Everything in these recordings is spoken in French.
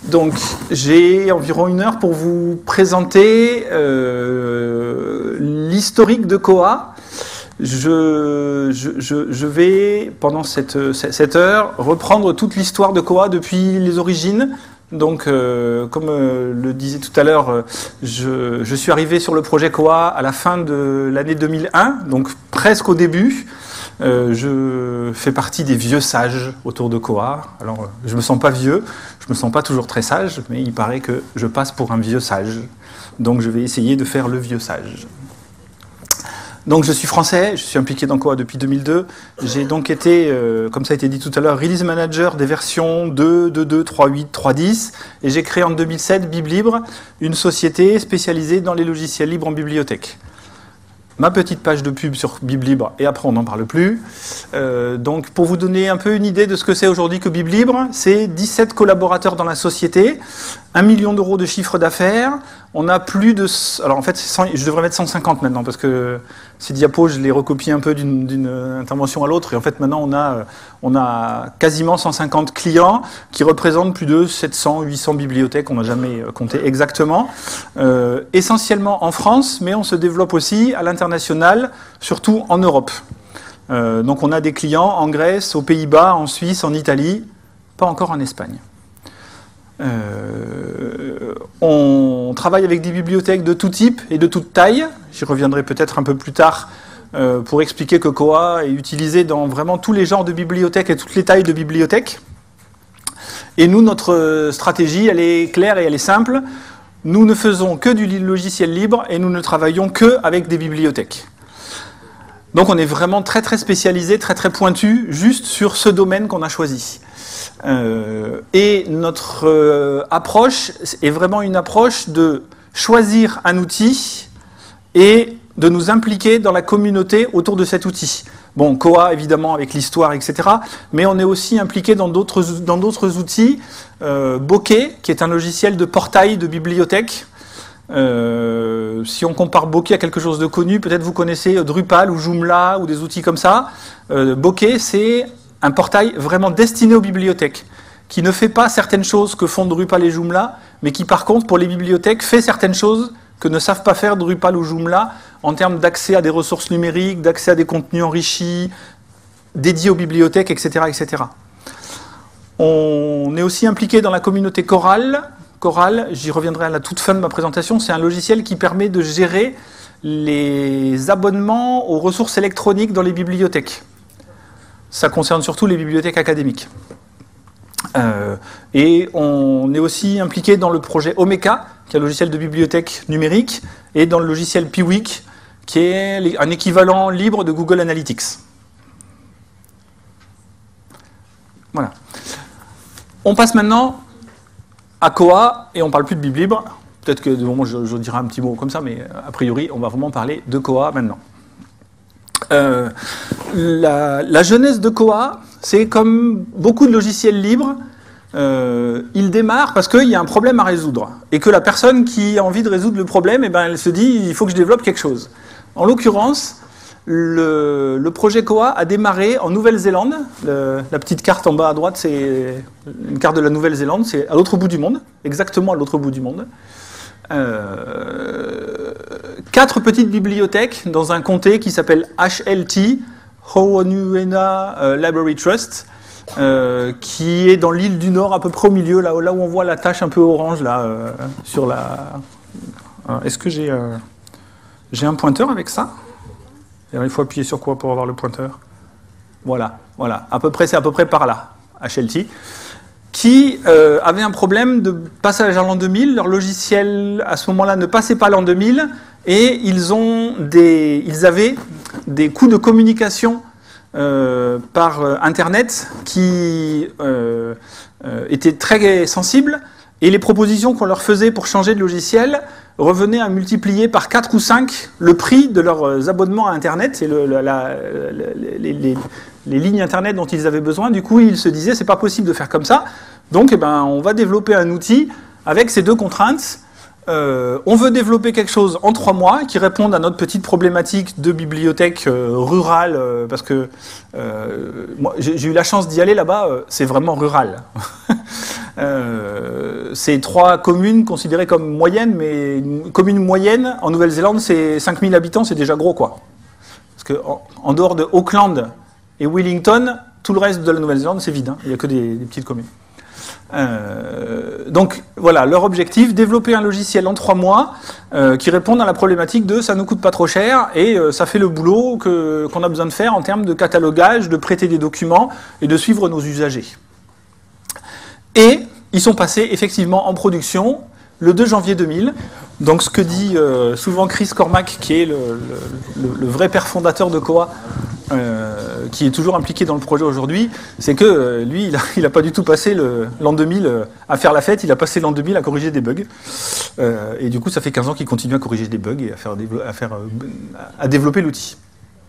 Donc, j'ai environ 1 heure pour vous présenter l'historique de Koha. Je vais, pendant cette heure, reprendre toute l'histoire de Koha depuis les origines. Donc, comme le disait tout à l'heure, je suis arrivé sur le projet Koha à la fin de l'année 2001, donc presque au début. Je fais partie des vieux sages autour de Koha. Alors, je me sens pas vieux, je me sens pas toujours très sage, mais il paraît que je passe pour un vieux sage. Donc, je vais essayer de faire le vieux sage. Donc, je suis français, je suis impliqué dans Koha depuis 2002. J'ai donc été, comme ça a été dit tout à l'heure, release manager des versions 2, 2.2, 3.8, 3.10. Et j'ai créé en 2007 BibLibre, une société spécialisée dans les logiciels libres en bibliothèque. Ma petite page de pub sur BibLibre, et après on n'en parle plus. Donc pour vous donner un peu une idée de ce que c'est aujourd'hui que BibLibre, c'est 17 collaborateurs dans la société, 1 million d'euros de chiffre d'affaires, on a plus de... Alors en fait, je devrais mettre 150 maintenant, parce que ces diapos, je les recopie un peu d'une intervention à l'autre, et en fait maintenant on a quasiment 150 clients qui représentent plus de 700, 800 bibliothèques, on n'a jamais compté exactement, essentiellement en France, mais on se développe aussi à l'international, surtout en Europe. Donc on a des clients en Grèce, aux Pays-Bas, en Suisse, en Italie, pas encore en Espagne. On travaille avec des bibliothèques de tout type et de toute taille. J'y reviendrai peut-être un peu plus tard pour expliquer que Koha est utilisé dans vraiment tous les genres de bibliothèques et toutes les tailles de bibliothèques. Et nous, notre stratégie, elle est claire et elle est simple. Nous ne faisons que du logiciel libre et nous ne travaillons que avec des bibliothèques. Donc on est vraiment très très spécialisé, très très pointu, juste sur ce domaine qu'on a choisi. Et notre approche est vraiment une approche de choisir un outil et de nous impliquer dans la communauté autour de cet outil. Bon, Koha évidemment avec l'histoire, etc. Mais on est aussi impliqué dans d'autres outils. Bokeh, qui est un logiciel de portail de bibliothèque. Si on compare Bokeh à quelque chose de connu, peut-être vous connaissez Drupal ou Joomla ou des outils comme ça. Bokeh, c'est un portail vraiment destiné aux bibliothèques, qui ne fait pas certaines choses que font Drupal et Joomla, mais qui par contre pour les bibliothèques fait certaines choses que ne savent pas faire Drupal ou Joomla en termes d'accès à des ressources numériques, d'accès à des contenus enrichis, dédiés aux bibliothèques, etc., etc. On est aussi impliqué dans la communauté Coral. Coral, j'y reviendrai à la toute fin de ma présentation, c'est un logiciel qui permet de gérer les abonnements aux ressources électroniques dans les bibliothèques. Ça concerne surtout les bibliothèques académiques. Et on est aussi impliqué dans le projet Omeka, qui est un logiciel de bibliothèque numérique, et dans le logiciel Piwik, qui est un équivalent libre de Google Analytics. Voilà. On passe maintenant à Koha, et on ne parle plus de BibLibre. Peut-être que de moment je dirai un petit mot comme ça, mais a priori, on va vraiment parler de Koha maintenant. La genèse de Koha, c'est comme beaucoup de logiciels libres, il démarre parce qu'il y a un problème à résoudre et que la personne qui a envie de résoudre le problème, eh ben, elle se dit il faut que je développe quelque chose. En l'occurrence, le projet Koha a démarré en Nouvelle-Zélande. La petite carte en bas à droite, c'est une carte de la Nouvelle-Zélande, c'est à l'autre bout du monde, exactement à l'autre bout du monde. 4 petites bibliothèques dans un comté qui s'appelle HLT, Ho'onuena Library Trust, qui est dans l'île du Nord, à peu près au milieu, là où on voit la tache un peu orange, là, sur la... Est-ce que j'ai un pointeur avec ça? Alors, il faut appuyer sur quoi pour avoir le pointeur? Voilà, voilà, c'est à peu près par là, HLT. Qui avaient un problème de passage à l'an 2000. Leur logiciel, à ce moment-là, ne passait pas l'an 2000, et ils avaient des coûts de communication par Internet qui étaient très sensibles, et les propositions qu'on leur faisait pour changer de logiciel revenaient à multiplier par 4 ou 5 le prix de leurs abonnements à Internet et les lignes Internet dont ils avaient besoin. Du coup, ils se disaient, c'est pas possible de faire comme ça. Donc, eh ben, on va développer un outil avec ces deux contraintes. On veut développer quelque chose en 3 mois qui réponde à notre petite problématique de bibliothèque rurale, parce que moi, j'ai eu la chance d'y aller là-bas, c'est vraiment rural. c'est 3 communes considérées comme moyennes, mais une commune moyenne en Nouvelle-Zélande, c'est 5000 habitants, c'est déjà gros, quoi. Parce que en dehors de Auckland et Wellington, tout le reste de la Nouvelle-Zélande, c'est vide, hein. Il n'y a que des petites communes. Donc voilà, leur objectif, développer un logiciel en 3 mois qui réponde à la problématique de ça ne coûte pas trop cher et ça fait le boulot qu'on a besoin de faire en termes de catalogage, de prêter des documents et de suivre nos usagers. Et ils sont passés effectivement en production le 2 janvier 2000. Donc ce que dit souvent Chris Cormack, qui est le vrai père fondateur de Koha, qui est toujours impliqué dans le projet aujourd'hui, c'est que lui, il n'a pas du tout passé l'an 2000 à faire la fête, il a passé l'an 2000 à corriger des bugs. Et du coup, ça fait 15 ans qu'il continue à corriger des bugs et à développer l'outil.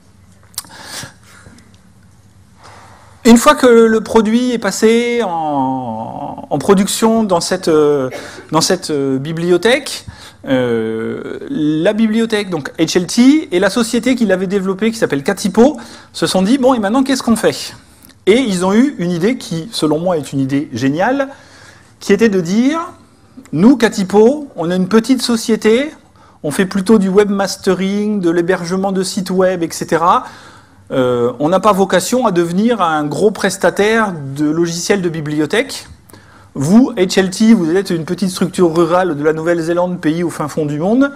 Une fois que le produit est passé en production dans cette bibliothèque, la bibliothèque, donc HLT, et la société qui l'avait développée, qui s'appelle Katipo, se sont dit, bon, et maintenant, qu'est-ce qu'on fait? Et ils ont eu une idée qui, selon moi, est une idée géniale, qui était de dire, nous, Katipo, on est une petite société, on fait plutôt du webmastering, de l'hébergement de sites web, etc., on n'a pas vocation à devenir un gros prestataire de logiciels de bibliothèque. Vous, HLT, vous êtes une petite structure rurale de la Nouvelle-Zélande, pays au fin fond du monde.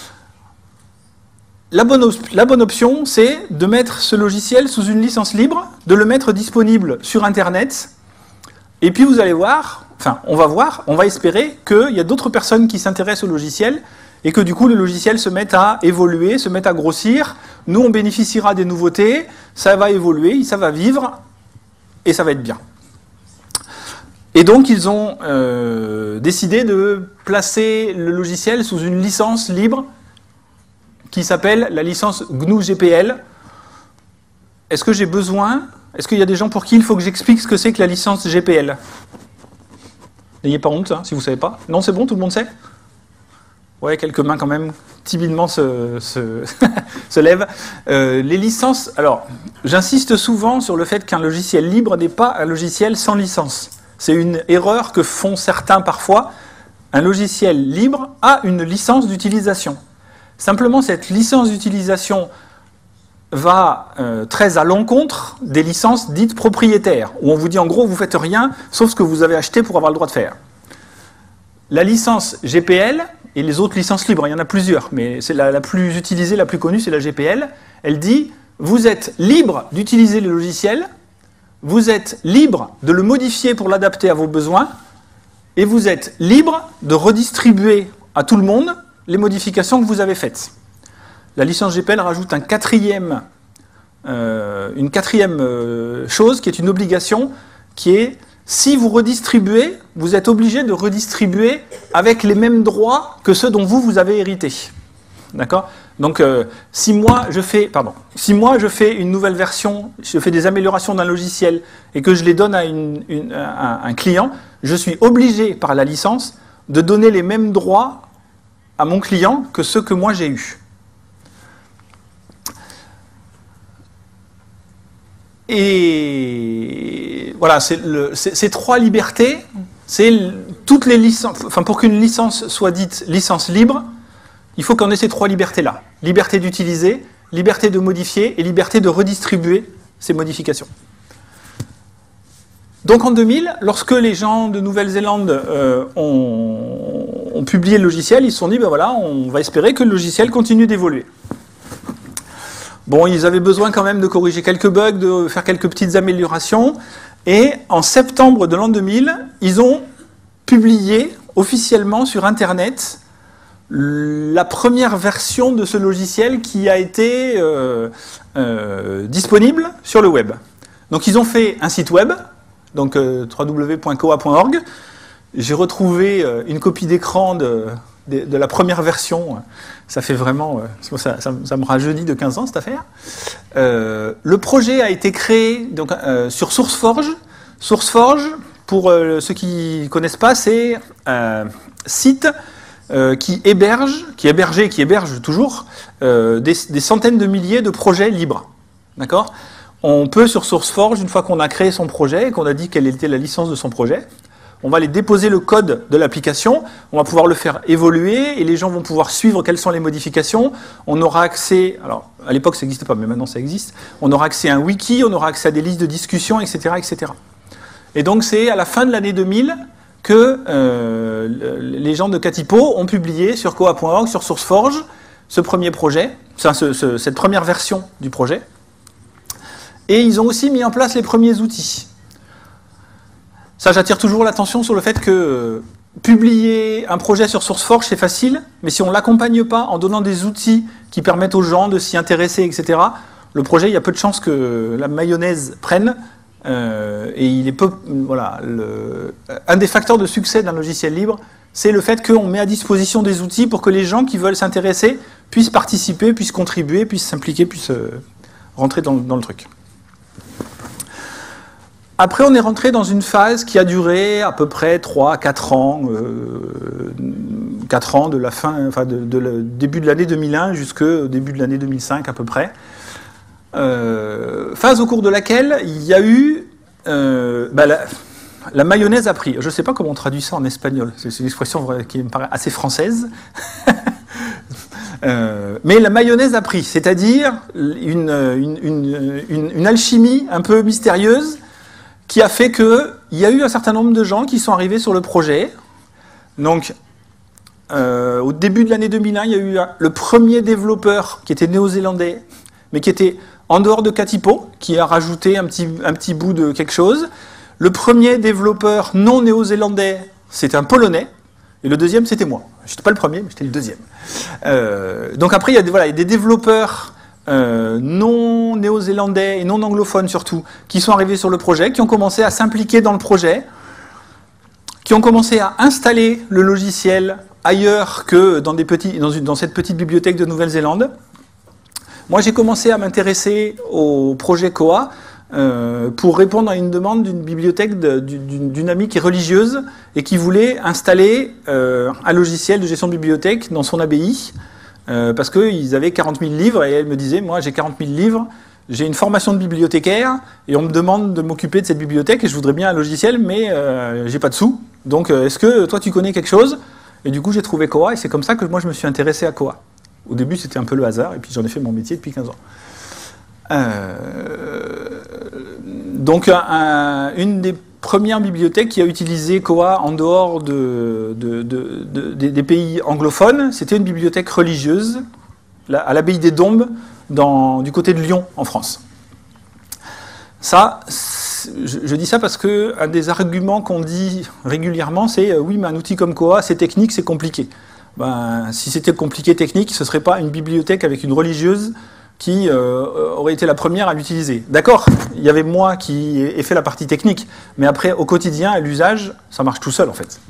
La bonne option, c'est de mettre ce logiciel sous une licence libre, de le mettre disponible sur Internet, et puis vous allez voir, enfin, on va espérer qu'il y a d'autres personnes qui s'intéressent au logiciel, et que du coup le logiciel se mette à évoluer, se mette à grossir, nous on bénéficiera des nouveautés, ça va évoluer, ça va vivre, et ça va être bien. Et donc ils ont décidé de placer le logiciel sous une licence libre qui s'appelle la licence GNU GPL. Est-ce que j'ai besoin, est-ce qu'il y a des gens pour qui il faut que j'explique ce que c'est que la licence GPL? N'ayez pas honte, hein, si vous ne savez pas. Non, c'est bon, tout le monde sait? Ouais, quelques mains quand même timidement se lèvent. Les licences, alors, j'insiste souvent sur le fait qu'un logiciel libre n'est pas un logiciel sans licence. C'est une erreur que font certains parfois. Un logiciel libre a une licence d'utilisation. Simplement, cette licence d'utilisation va très à l'encontre des licences dites propriétaires, où on vous dit en gros, vous ne faites rien, sauf ce que vous avez acheté pour avoir le droit de faire. La licence GPL, et les autres licences libres, il y en a plusieurs, mais c'est la plus utilisée, la plus connue, c'est la GPL. Elle dit, vous êtes libre d'utiliser le logiciel, vous êtes libre de le modifier pour l'adapter à vos besoins, et vous êtes libre de redistribuer à tout le monde les modifications que vous avez faites. La licence GPL rajoute une quatrième chose, qui est une obligation, qui est si vous redistribuez, vous êtes obligé de redistribuer avec les mêmes droits que ceux dont vous avez hérité. D'accord ? Donc, si moi je fais une nouvelle version, je fais des améliorations d'un logiciel et que je les donne à un client, je suis obligé par la licence de donner les mêmes droits à mon client que ceux que moi j'ai eus. Et voilà, ces 3 libertés, c'est toutes les licences. Enfin, pour qu'une licence soit dite licence libre, il faut qu'on ait ces 3 libertés-là. Liberté d'utiliser, liberté de modifier et liberté de redistribuer ces modifications. Donc en 2000, lorsque les gens de Nouvelle-Zélande ont publié le logiciel, ils se sont dit, ben voilà, on va espérer que le logiciel continue d'évoluer. Bon, ils avaient besoin quand même de corriger quelques bugs, de faire quelques petites améliorations. Et en septembre de l'an 2000, ils ont publié officiellement sur Internet la première version de ce logiciel qui a été disponible sur le web. Donc ils ont fait un site web, donc www.koha.org. J'ai retrouvé une copie d'écran de la première version. Ça fait vraiment... ça me rajeunit de 15 ans, cette affaire. Le projet a été créé donc, sur SourceForge. SourceForge, pour ceux qui ne connaissent pas, c'est un site qui héberge toujours des centaines de milliers de projets libres. D'accord ? On peut, sur SourceForge, une fois qu'on a créé son projet et qu'on a dit quelle était la licence de son projet, on va aller déposer le code de l'application, on va pouvoir le faire évoluer et les gens vont pouvoir suivre quelles sont les modifications. On aura accès, alors à l'époque ça n'existait pas, mais maintenant ça existe, on aura accès à un wiki, on aura accès à des listes de discussion, etc. etc. Et donc c'est à la fin de l'année 2000 que les gens de Katipo ont publié sur Koha.org, sur SourceForge, ce premier projet, cette première version du projet. Et ils ont aussi mis en place les premiers outils. Ça, j'attire toujours l'attention sur le fait que publier un projet sur SourceForge, c'est facile, mais si on ne l'accompagne pas en donnant des outils qui permettent aux gens de s'y intéresser, etc., le projet, il y a peu de chances que la mayonnaise prenne. Et il est peu, voilà, un des facteurs de succès d'un logiciel libre, c'est le fait qu'on met à disposition des outils pour que les gens qui veulent s'intéresser puissent participer, puissent contribuer, puissent s'impliquer, puissent rentrer dans le truc. Après, on est rentré dans une phase qui a duré à peu près 3-4 ans, 4 ans de la fin, enfin de début de l'année 2001 jusqu'au début de l'année 2005 à peu près. Phase au cours de laquelle il y a eu la mayonnaise a pris. Je ne sais pas comment on traduit ça en espagnol. C'est une expression qui me paraît assez française. Mais la mayonnaise a pris, c'est-à-dire une alchimie un peu mystérieuse qui a fait qu'il y a eu un certain nombre de gens qui sont arrivés sur le projet. Donc, au début de l'année 2001, il y a eu le premier développeur qui était néo-zélandais, mais qui était en dehors de Katipo, qui a rajouté un petit bout de quelque chose. Le premier développeur non néo-zélandais, c'était un Polonais, et le deuxième, c'était moi. Je n'étais pas le premier, mais j'étais le deuxième. Donc après, il y a des développeurs non néo-zélandais et non anglophones surtout, qui sont arrivés sur le projet, qui ont commencé à s'impliquer dans le projet, qui ont commencé à installer le logiciel ailleurs que dans cette petite bibliothèque de Nouvelle-Zélande. Moi, j'ai commencé à m'intéresser au projet Koha pour répondre à une demande d'une bibliothèque d'une amie qui est religieuse et qui voulait installer un logiciel de gestion de bibliothèque dans son abbaye parce qu'ils avaient 40 000 livres et elle me disait, moi j'ai 40 000 livres, j'ai une formation de bibliothécaire et on me demande de m'occuper de cette bibliothèque et je voudrais bien un logiciel mais j'ai pas de sous. Donc est-ce que toi tu connais quelque chose? Et du coup j'ai trouvé Koha et c'est comme ça que moi je me suis intéressé à Koha. Au début c'était un peu le hasard et puis j'en ai fait mon métier depuis 15 ans. Donc une des premières bibliothèques qui a utilisé Koha en dehors des pays anglophones, c'était une bibliothèque religieuse à l'abbaye des Dombes du côté de Lyon en France. Ça, je dis ça parce que un des arguments qu'on dit régulièrement, c'est oui, mais un outil comme Koha, c'est technique, c'est compliqué. Ben, si c'était compliqué technique, ce ne serait pas une bibliothèque avec une religieuse qui aurait été la première à l'utiliser. D'accord, il y avait moi qui ai fait la partie technique, mais après, au quotidien, à l'usage, ça marche tout seul en fait.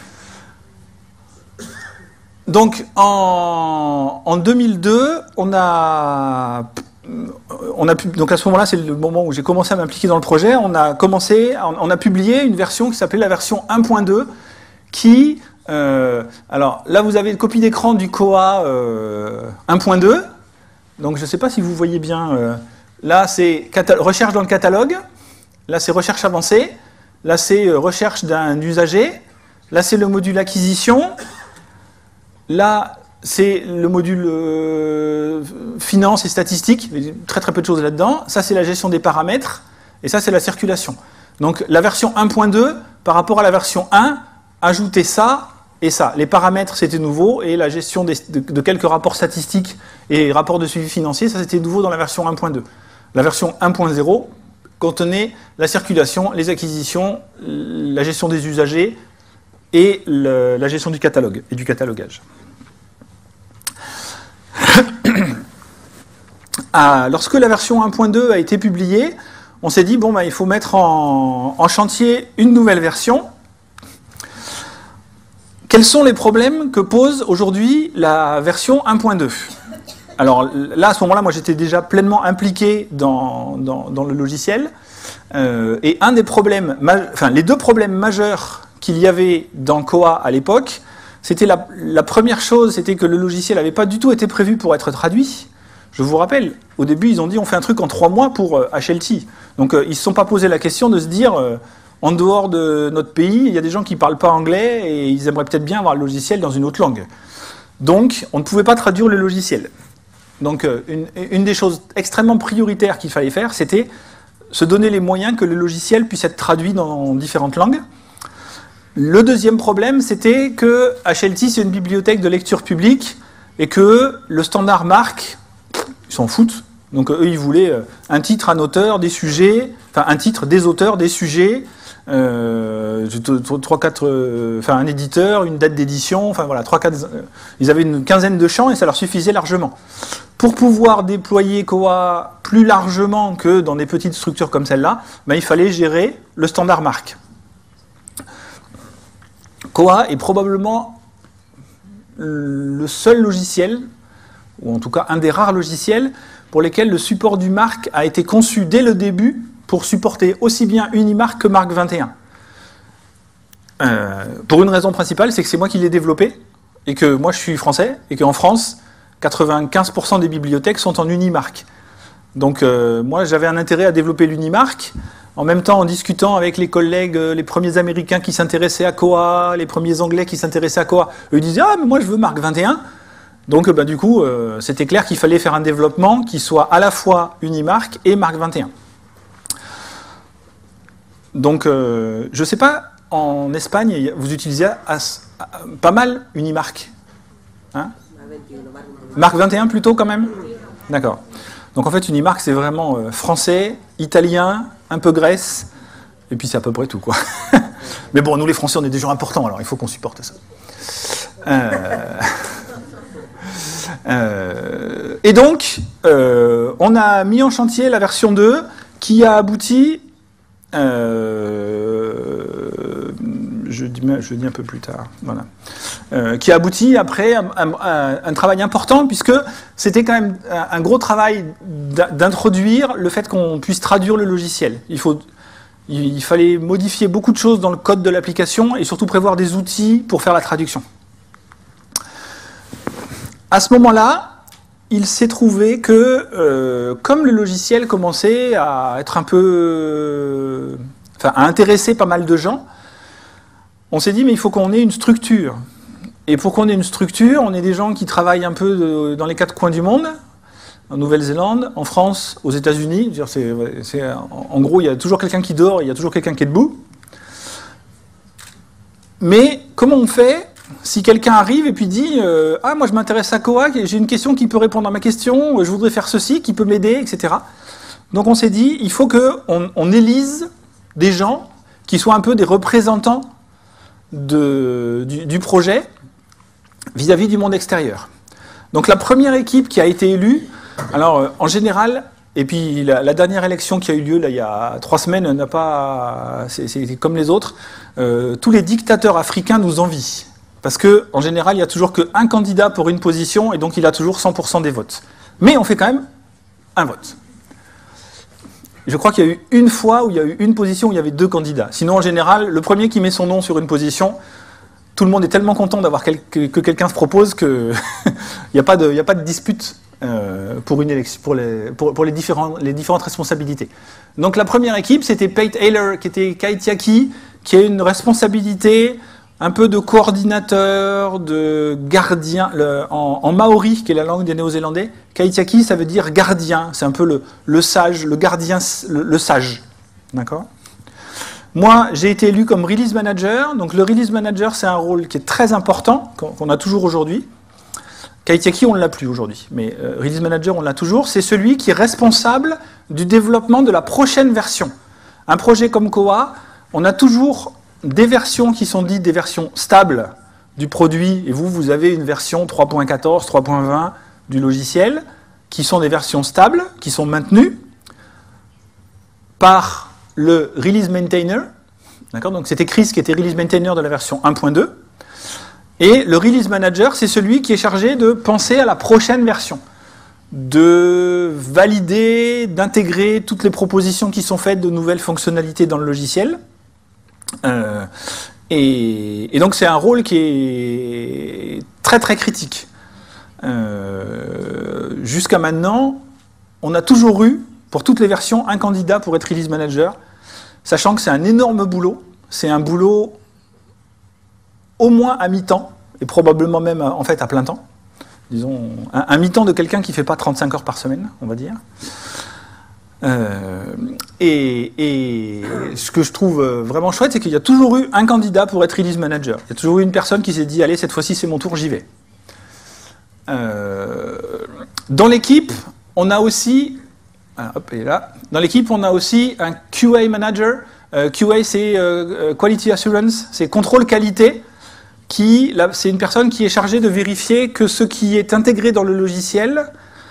Donc, en 2002, on a donc à ce moment-là, c'est le moment où j'ai commencé à m'impliquer dans le projet, on a publié une version qui s'appelait la version 1.2 qui... alors là, vous avez une copie d'écran du Koha 1.2. Donc, je ne sais pas si vous voyez bien. Là, c'est recherche dans le catalogue. Là, c'est recherche avancée. Là, c'est recherche d'un usager. Là, c'est le module acquisition. Là, c'est le module finance et statistiques. Très, très peu de choses là-dedans. Ça, c'est la gestion des paramètres. Et ça, c'est la circulation. Donc, la version 1.2, par rapport à la version 1, ajoutez ça et ça. Les paramètres, c'était nouveau, et la gestion de quelques rapports statistiques et rapports de suivi financier, ça c'était nouveau dans la version 1.2. La version 1.0 contenait la circulation, les acquisitions, la gestion des usagers et la gestion du catalogue et du catalogage. Lorsque la version 1.2 a été publiée, on s'est dit, bon, bah, il faut mettre en chantier une nouvelle version. Quels sont les problèmes que pose aujourd'hui la version 1.2 ? Alors là, à ce moment-là, moi j'étais déjà pleinement impliqué dans le logiciel. Et un des problèmes, les deux problèmes majeurs qu'il y avait dans Koha à l'époque, c'était la première chose, c'était que le logiciel n'avait pas du tout été prévu pour être traduit. Je vous rappelle, au début, ils ont dit on fait un truc en 3 mois pour HLT. Donc ils ne se sont pas posé la question de se dire en dehors de notre pays, il y a des gens qui ne parlent pas anglais et ils aimeraient peut-être bien avoir le logiciel dans une autre langue. Donc, on ne pouvait pas traduire le logiciel. Donc, une des choses extrêmement prioritaires qu'il fallait faire, c'était se donner les moyens que le logiciel puisse être traduit dans différentes langues. Le deuxième problème, c'était que HLT, c'est une bibliothèque de lecture publique et que le standard marque, ils s'en foutent. Donc eux, ils voulaient un titre, un auteur, des sujets, enfin un titre, des auteurs, des sujets, un éditeur, une date d'édition, enfin voilà, ils avaient une quinzaine de champs et ça leur suffisait largement. Pour pouvoir déployer Koha plus largement que dans des petites structures comme celle-là, il fallait gérer le standard marque. Koha est probablement le seul logiciel, ou en tout cas un des rares logiciels, pour lesquels le support du marque a été conçu dès le début pour supporter aussi bien Unimark que Mark 21. Pour une raison principale, c'est que c'est moi qui l'ai développé, et que moi je suis français, et qu'en France, 95% des bibliothèques sont en Unimark. Donc moi j'avais un intérêt à développer l'Unimark, en même temps en discutant avec les collègues, les premiers Américains qui s'intéressaient à Koha, les premiers Anglais qui s'intéressaient à Koha, eux ils disaient « Ah, mais moi je veux Mark 21 ». Donc du coup, c'était clair qu'il fallait faire un développement qui soit à la fois Unimark et Mark 21. Donc je ne sais pas, en Espagne, vous utilisez pas mal Unimark, hein? Mark 21 plutôt quand même? D'accord. Donc en fait, Unimark, c'est vraiment français, italien, un peu Grèce, et puis c'est à peu près tout, quoi. Mais bon, nous les Français, on est des gens importants, alors il faut qu'on supporte ça. Et donc, on a mis en chantier la version 2, qui a abouti... je dis un peu plus tard, voilà, qui a abouti après un travail important, puisque c'était quand même un gros travail d'introduire le fait qu'on puisse traduire le logiciel. Il fallait modifier beaucoup de choses dans le code de l'application et surtout prévoir des outils pour faire la traduction. À ce moment-là, il s'est trouvé que, comme le logiciel commençait à être un peu... à intéresser pas mal de gens, on s'est dit, mais il faut qu'on ait une structure. Et pour qu'on ait une structure, on est des gens qui travaillent un peu dans les quatre coins du monde, en Nouvelle-Zélande, en France, aux États-Unis. En gros, il y a toujours quelqu'un qui dort, il y a toujours quelqu'un qui est debout. Mais comment on fait si quelqu'un arrive et puis dit « Ah, moi je m'intéresse à Koha, j'ai une question qui peut répondre à ma question, je voudrais faire ceci, qui peut m'aider, etc. » Donc on s'est dit, il faut qu'on élise des gens qui soient un peu des représentants du projet vis-à-vis du monde extérieur. Donc la première équipe qui a été élue, alors en général, et puis la dernière élection qui a eu lieu là, il y a 3 semaines, n'a pas, c'est comme les autres, tous les dictateurs africains nous envient. Parce qu'en général, il n'y a toujours qu'un candidat pour une position, et donc il a toujours 100% des votes. Mais on fait quand même un vote. Je crois qu'il y a eu une fois où il y a eu une position où il y avait 2 candidats. Sinon, en général, le premier qui met son nom sur une position, tout le monde est tellement content d'avoir que quelqu'un se propose qu'il n'y a pas de dispute pour une élection, pour les différentes responsabilités. Donc la première équipe, c'était Pate Ayler, qui était Kaitiaki, qui a une responsabilité un peu de coordinateur, de gardien, en maori, qui est la langue des Néo-Zélandais. Kaitiaki, ça veut dire gardien, c'est un peu le sage, le gardien, le sage. D'accord ? Moi, j'ai été élu comme Release Manager. Donc le Release Manager, c'est un rôle qui est très important, qu'on a toujours aujourd'hui. Kaitiaki, on ne l'a plus aujourd'hui, mais Release Manager, on l'a toujours. C'est celui qui est responsable du développement de la prochaine version. Un projet comme Koha, on a toujours des versions qui sont dites des versions stables du produit, et vous avez une version 3.14, 3.20 du logiciel, qui sont des versions stables, qui sont maintenues par le Release Maintainer. D'accord ? Donc c'était Chris qui était Release Maintainer de la version 1.2. Et le Release Manager, c'est celui qui est chargé de penser à la prochaine version, de valider, d'intégrer toutes les propositions qui sont faites de nouvelles fonctionnalités dans le logiciel. Et donc c'est un rôle qui est très très critique. Jusqu'à maintenant, on a toujours eu, pour toutes les versions, un candidat pour être Release Manager. sachant que c'est un énorme boulot. C'est un boulot au moins à mi-temps, et probablement même en fait à plein temps. Disons, un mi-temps de quelqu'un qui ne fait pas 35 heures par semaine, on va dire. Et ce que je trouve vraiment chouette, c'est qu'il y a toujours eu un candidat pour être release manager. Il y a toujours eu une personne qui s'est dit, allez, cette fois-ci c'est mon tour, j'y vais. Dans l'équipe, on a aussi, hop, elle est là. Dans l'équipe, on a aussi un QA manager. QA, c'est Quality Assurance, c'est contrôle qualité. C'est une personne qui est chargée de vérifier que ce qui est intégré dans le logiciel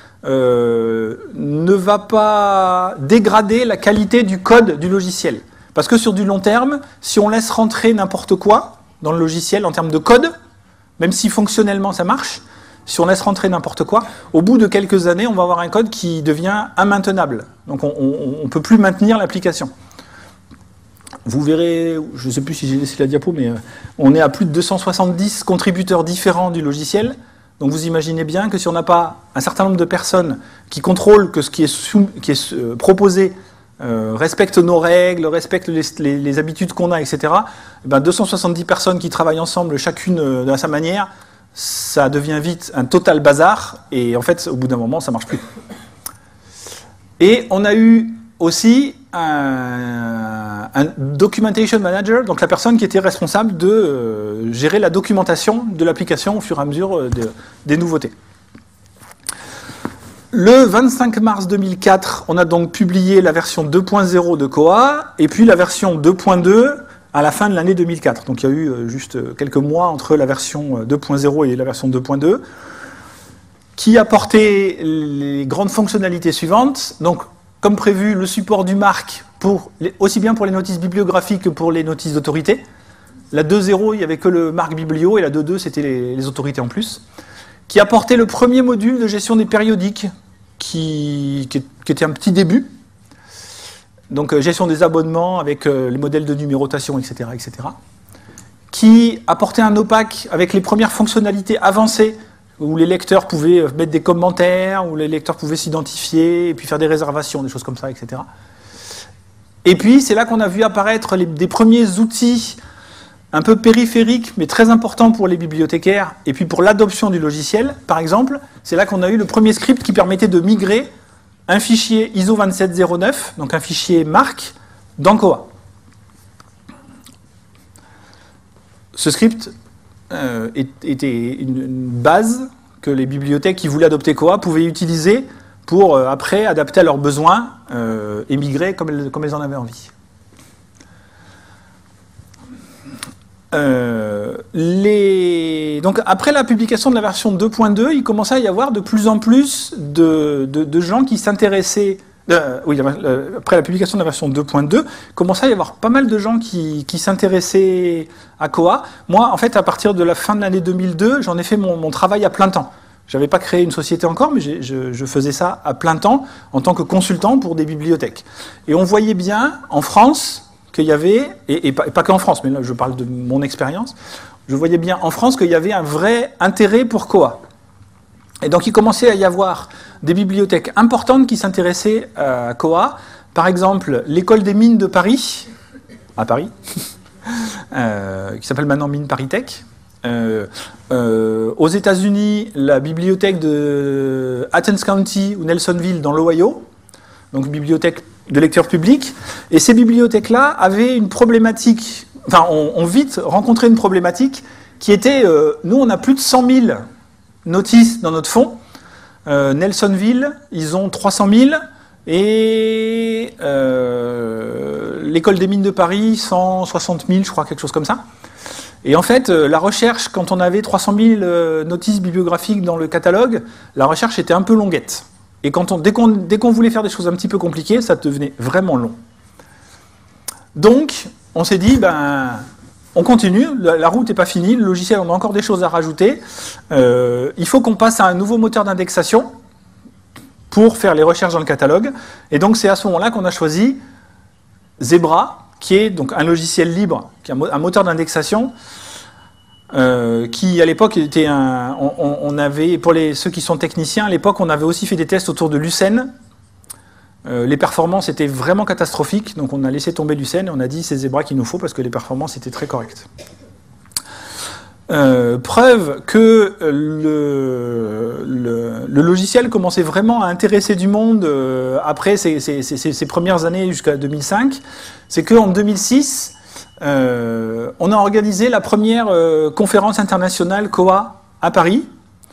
ne va pas dégrader la qualité du code du logiciel. Parce que sur du long terme, si on laisse rentrer n'importe quoi dans le logiciel en termes de code, même si fonctionnellement ça marche, si on laisse rentrer n'importe quoi, au bout de quelques années, on va avoir un code qui devient immaintenable. Donc on ne peut plus maintenir l'application. Vous verrez, je ne sais plus si j'ai laissé la diapo, mais on est à plus de 270 contributeurs différents du logiciel. Donc vous imaginez bien que si on n'a pas un certain nombre de personnes qui contrôlent que ce qui est proposé respecte nos règles, respecte les habitudes qu'on a, etc., ben 270 personnes qui travaillent ensemble, chacune à sa manière, ça devient vite un total bazar, et en fait, au bout d'un moment, ça ne marche plus. Et on a eu aussi un documentation manager, donc la personne qui était responsable de gérer la documentation de l'application au fur et à mesure des nouveautés. Le 25 mars 2004, on a donc publié la version 2.0 de Koha, et puis la version 2.2 à la fin de l'année 2004. Donc il y a eu juste quelques mois entre la version 2.0 et la version 2.2, qui apportait les grandes fonctionnalités suivantes. Donc, comme prévu, le support du marque, aussi bien pour les notices bibliographiques que pour les notices d'autorité. La 2.0, il n'y avait que le marque biblio, et la 2.2, c'était les autorités en plus. Qui apportait le premier module de gestion des périodiques, qui était un petit début. Donc, gestion des abonnements avec les modèles de numérotation, etc., etc. Qui apportait un OPAC avec les premières fonctionnalités avancées, où les lecteurs pouvaient mettre des commentaires, où les lecteurs pouvaient s'identifier, et puis faire des réservations, des choses comme ça, etc. Et puis, c'est là qu'on a vu apparaître des premiers outils un peu périphériques, mais très importants pour les bibliothécaires, et puis pour l'adoption du logiciel, par exemple. C'est là qu'on a eu le premier script qui permettait de migrer un fichier ISO 27009, donc un fichier marque, dans Koha. Ce script était une base que les bibliothèques qui voulaient adopter Koha pouvaient utiliser pour après adapter à leurs besoins et migrer comme elles en avaient envie. Donc après la publication de la version 2.2, il commençait à y avoir de plus en plus de gens qui s'intéressaient. Après la publication de la version 2.2, il commençait à y avoir pas mal de gens qui s'intéressaient à Koha. Moi, en fait, à partir de la fin de l'année 2002, j'en ai fait mon travail à plein temps. Je n'avais pas créé une société encore, mais je faisais ça à plein temps en tant que consultant pour des bibliothèques. Et on voyait bien en France qu'il y avait, et pas qu'en France, mais là je parle de mon expérience, je voyais bien en France qu'il y avait un vrai intérêt pour Koha. Et donc il commençait à y avoir des bibliothèques importantes qui s'intéressaient à Koha. Par exemple, l'école des mines de Paris, à Paris, qui s'appelle maintenant Mines ParisTech. Aux États-Unis, la bibliothèque de Athens County ou Nelsonville dans l'Ohio, donc bibliothèque de lecteurs publics. Et ces bibliothèques-là avaient une problématique, enfin, ont vite rencontré une problématique qui était, nous, on a plus de 100 000 notices dans notre fonds. Nelsonville, ils ont 300 000. Et l'école des mines de Paris, 160 000, je crois, quelque chose comme ça. Et en fait, la recherche, quand on avait 300 000 notices bibliographiques dans le catalogue, la recherche était un peu longuette. Et dès qu'on voulait faire des choses un petit peu compliquées, ça devenait vraiment long. Donc, on s'est dit, on continue, la route n'est pas finie, le logiciel, on a encore des choses à rajouter. Il faut qu'on passe à un nouveau moteur d'indexation pour faire les recherches dans le catalogue. Et donc, c'est à ce moment-là qu'on a choisi Zebra, qui est donc un logiciel libre, qui est un moteur d'indexation, qui à l'époque était on avait, pour ceux qui sont techniciens, à l'époque on avait aussi fait des tests autour de Lucene, Les performances étaient vraiment catastrophiques, donc on a laissé tomber Lucene et on a dit c'est Zebra qu'il nous faut parce que les performances étaient très correctes. Preuve que le logiciel commençait vraiment à intéresser du monde après ces premières années jusqu'à 2005, c'est qu'en 2006, on a organisé la première conférence internationale Koha à Paris.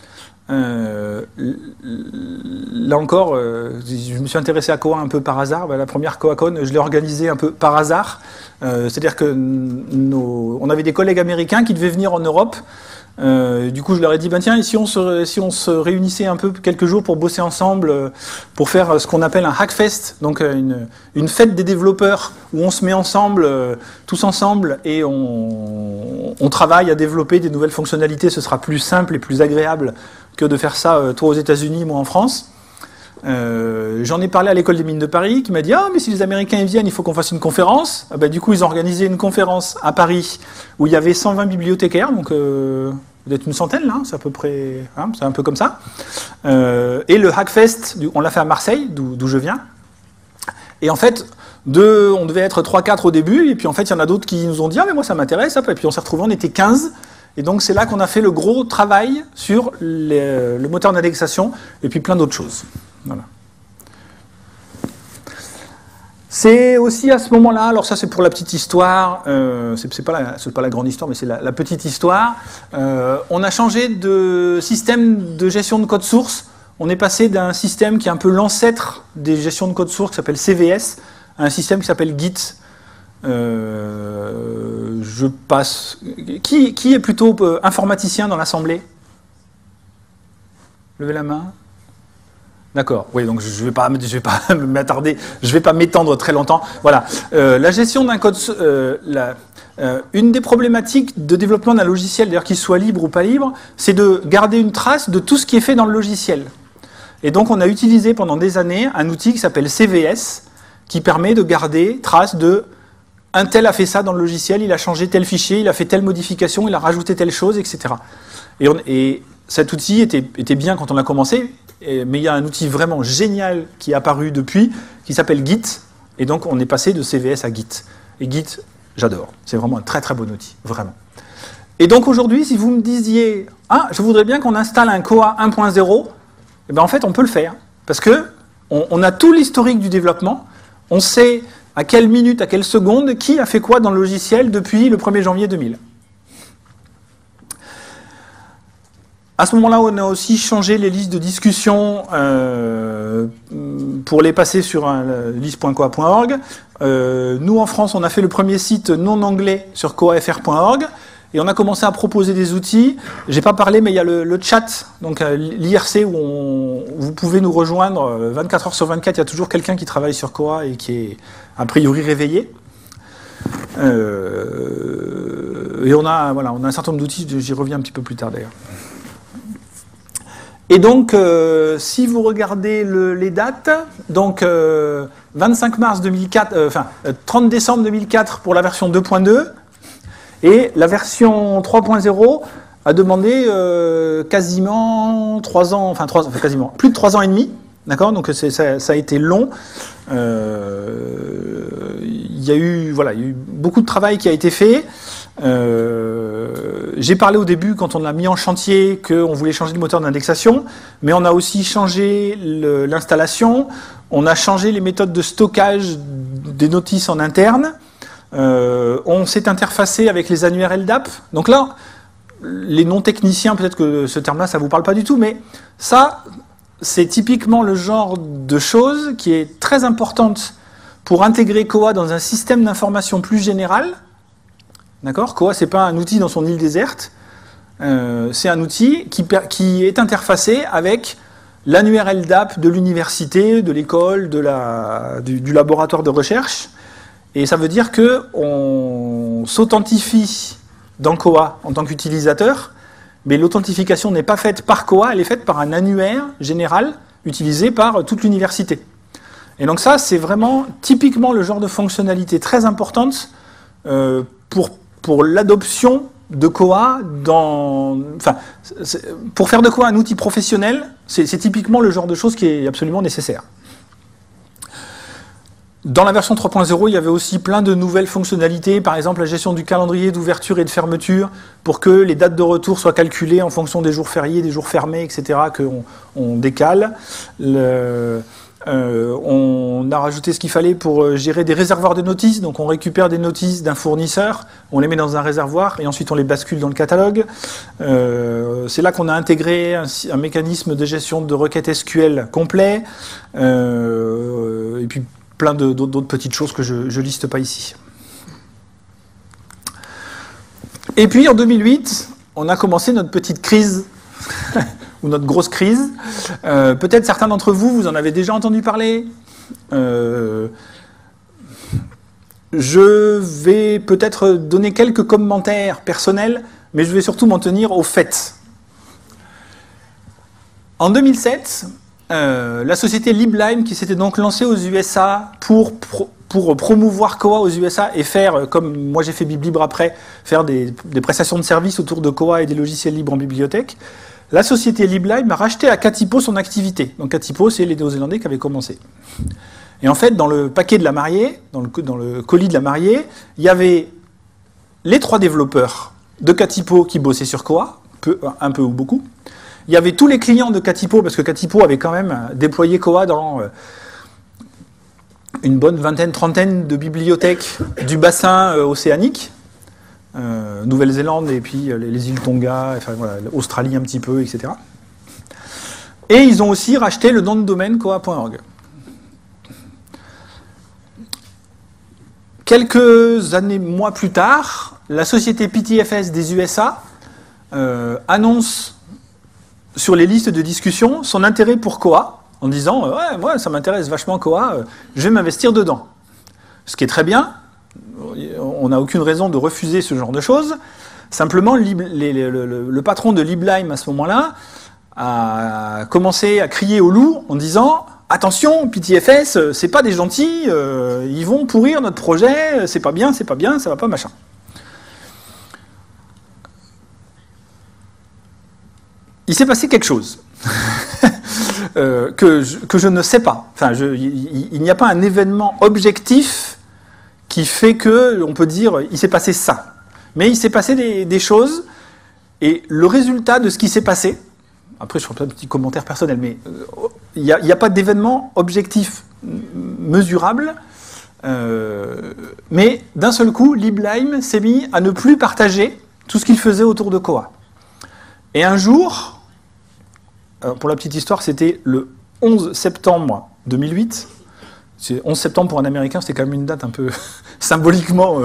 Là encore, je me suis intéressé à Koha un peu par hasard. La première KohaCon, je l'ai organisée un peu par hasard. C'est-à-dire que on avait des collègues américains qui devaient venir en Europe. Du coup, je leur ai dit, ben tiens, si on se réunissait un peu quelques jours pour bosser ensemble, pour faire ce qu'on appelle un Hackfest, donc une fête des développeurs où on se met ensemble, tous ensemble, et on travaille à développer des nouvelles fonctionnalités. Ce sera plus simple et plus agréable que de faire ça, toi aux États-Unis, moi en France. J'en ai parlé à l'école des mines de Paris qui m'a dit mais si les Américains viennent il faut qu'on fasse une conférence. Du coup ils ont organisé une conférence à Paris où il y avait 120 bibliothécaires, donc peut-être une centaine là, c'est à peu près, c'est un peu comme ça. Et le Hackfest, on l'a fait à Marseille, d'où je viens. Et en fait, on devait être 3-4 au début, et puis en fait il y en a d'autres qui nous ont dit mais moi ça m'intéresse, et puis on s'est retrouvés, on était 15. Et donc c'est là qu'on a fait le gros travail sur le moteur d'indexation et puis plein d'autres choses. Voilà. C'est aussi à ce moment-là, alors ça c'est pour la petite histoire, c'est pas la grande histoire, mais c'est la petite histoire. On a changé de système de gestion de code source. On est passé d'un système qui est un peu l'ancêtre des gestions de code source, qui s'appelle CVS, à un système qui s'appelle Git. Je passe. Qui est plutôt informaticien dans l'assemblée? Levez la main. D'accord. Oui, donc je vais pas m'attarder, je vais pas m'étendre très longtemps. Voilà. La gestion d'un code. Une des problématiques de développement d'un logiciel, d'ailleurs qu'il soit libre ou pas libre, c'est de garder une trace de tout ce qui est fait dans le logiciel. Et donc on a utilisé pendant des années un outil qui s'appelle CVS, qui permet de garder trace de un tel a fait ça dans le logiciel, il a changé tel fichier, il a fait telle modification, il a rajouté telle chose, etc. Et cet outil était bien quand on a commencé, mais il y a un outil vraiment génial qui est apparu depuis, qui s'appelle Git, et donc on est passé de CVS à Git. Et Git, j'adore, c'est vraiment un très très bon outil, vraiment. Et donc aujourd'hui, si vous me disiez, je voudrais bien qu'on installe un Koha 1.0, eh bien en fait on peut le faire, parce que on a tout l'historique du développement, on sait à quelle minute, à quelle seconde, qui a fait quoi dans le logiciel depuis le 1er janvier 2000. À ce moment-là, on a aussi changé les listes de discussion pour les passer sur liste.koha.org. Nous, en France, on a fait le premier site non anglais sur kohafr.org et on a commencé à proposer des outils. J'ai pas parlé, mais il y a le chat, donc l'IRC, où vous pouvez nous rejoindre 24 heures sur 24. Il y a toujours quelqu'un qui travaille sur Koha et qui est a priori réveillé. Et on a un certain nombre d'outils, j'y reviens un petit peu plus tard d'ailleurs. Et donc, si vous regardez les dates, donc 25 mars 2004, 30 décembre 2004 pour la version 2.2, et la version 3.0 a demandé quasiment 3 ans, quasiment plus de 3 ans et demi, d'accord. Donc ça a été long. Il y a eu beaucoup de travail qui a été fait. J'ai parlé au début, quand on l'a mis en chantier, qu'on voulait changer le moteur d'indexation, mais on a aussi changé l'installation, on a changé les méthodes de stockage des notices en interne, on s'est interfacé avec les annuaires LDAP. Donc là, les non-techniciens, peut-être que ce terme-là, ça ne vous parle pas du tout, mais ça, c'est typiquement le genre de choses qui est très importante pour intégrer Koha dans un système d'information plus général. D'accord ? Koha, ce n'est pas un outil dans son île déserte, c'est un outil qui est interfacé avec l'annuaire LDAP de l'université, de l'école, du laboratoire de recherche. Et ça veut dire qu'on s'authentifie dans Koha en tant qu'utilisateur, mais l'authentification n'est pas faite par Koha, elle est faite par un annuaire général utilisé par toute l'université. Et donc ça, c'est vraiment typiquement le genre de fonctionnalité très importante pour l'adoption de Koha pour faire de Koha un outil professionnel, c'est typiquement le genre de choses qui est absolument nécessaire. Dans la version 3.0, il y avait aussi plein de nouvelles fonctionnalités, par exemple la gestion du calendrier d'ouverture et de fermeture, pour que les dates de retour soient calculées en fonction des jours fériés, des jours fermés, etc., qu'on décale. On a rajouté ce qu'il fallait pour gérer des réservoirs de notices, donc on récupère des notices d'un fournisseur, on les met dans un réservoir et ensuite on les bascule dans le catalogue. C'est là qu'on a intégré un mécanisme de gestion de requêtes SQL complet, et puis plein d'autres petites choses que je ne liste pas ici. Et puis en 2008, on a commencé notre petite crise, ou notre grosse crise. Peut-être certains d'entre vous, vous en avez déjà entendu parler. Je vais peut-être donner quelques commentaires personnels, mais je vais surtout m'en tenir aux faits. En 2007, la société LibLime, qui s'était donc lancée aux USA pour promouvoir Koha aux USA et faire, comme moi j'ai fait BibLibre après, faire des prestations de services autour de Koha et des logiciels libres en bibliothèque, la société LibLime a racheté à Katipo son activité. Donc Katipo, c'est les Néo-Zélandais qui avaient commencé. Et en fait, dans le paquet de la mariée, dans le colis de la mariée, il y avait les 3 développeurs de Katipo qui bossaient sur Koha, un peu ou beaucoup. Il y avait tous les clients de Katipo, parce que Katipo avait quand même déployé Koha dans une bonne vingtaine, trentaine de bibliothèques du bassin océanique, Nouvelle-Zélande et puis les îles Tonga, enfin, voilà, Australie un petit peu, etc. Et ils ont aussi racheté le nom de domaine koha.org. Quelques mois plus tard, la société PTFS des USA annonce sur les listes de discussion son intérêt pour Koha, en disant « Ouais, moi, ça m'intéresse vachement Koha, je vais m'investir dedans ». Ce qui est très bien, on n'a aucune raison de refuser ce genre de choses. Simplement, le patron de LibLime, à ce moment-là, a commencé à crier au loup en disant « Attention, PTFS, c'est pas des gentils, ils vont pourrir notre projet, c'est pas bien, ça va pas, machin ». Il s'est passé quelque chose que je ne sais pas. Enfin, il n'y a pas un événement objectif qui fait que on peut dire il s'est passé ça. Mais il s'est passé des choses, et le résultat de ce qui s'est passé, après je ferai un petit commentaire personnel, mais il n'y a pas d'événement objectif mesurable, mais d'un seul coup, LibLime s'est mis à ne plus partager tout ce qu'il faisait autour de Koha. Et un jour, pour la petite histoire, c'était le 11 septembre 2008. 11 septembre pour un Américain, c'était quand même une date un peu symboliquement...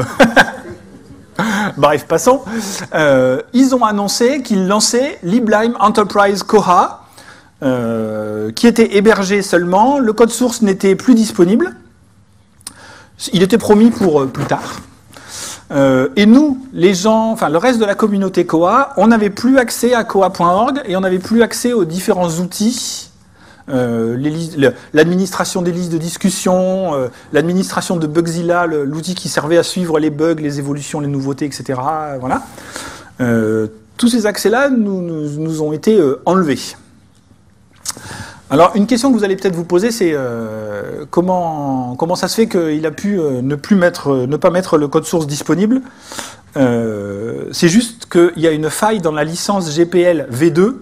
Bref, passons. Ils ont annoncé qu'ils lançaient LibLime Enterprise Koha, qui était hébergé seulement. Le code source n'était plus disponible. Il était promis pour plus tard. Et nous, les gens, enfin le reste de la communauté Koha, on n'avait plus accès à koha.org et on n'avait plus accès aux différents outils, l'administration des listes de discussion, l'administration de Bugzilla, l'outil qui servait à suivre les bugs, les évolutions, les nouveautés, etc. Voilà. Tous ces accès-là nous ont été enlevés. Alors, une question que vous allez peut-être vous poser, c'est comment ça se fait qu'il a pu ne pas mettre le code source disponible. C'est juste qu'il y a une faille dans la licence GPL V2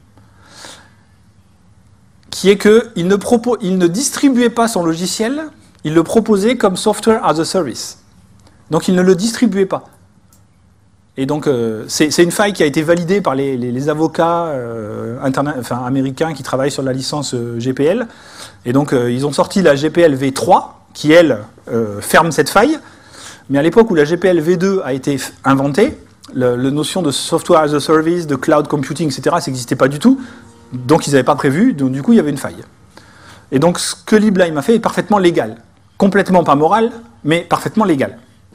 qui est qu'il ne distribuait pas son logiciel, il le proposait comme software as a service. Donc, il ne le distribuait pas. Et donc, c'est une faille qui a été validée par les avocats américains qui travaillent sur la licence GPL. Et donc, ils ont sorti la GPL V3, qui, elle, ferme cette faille. Mais à l'époque où la GPL V2 a été inventée, la notion de software as a service, de cloud computing, etc., ça n'existait pas du tout. Donc, ils n'avaient pas prévu. Donc, du coup, il y avait une faille. Et donc, ce que LibLime a fait est parfaitement légal. Complètement pas moral, mais parfaitement légal.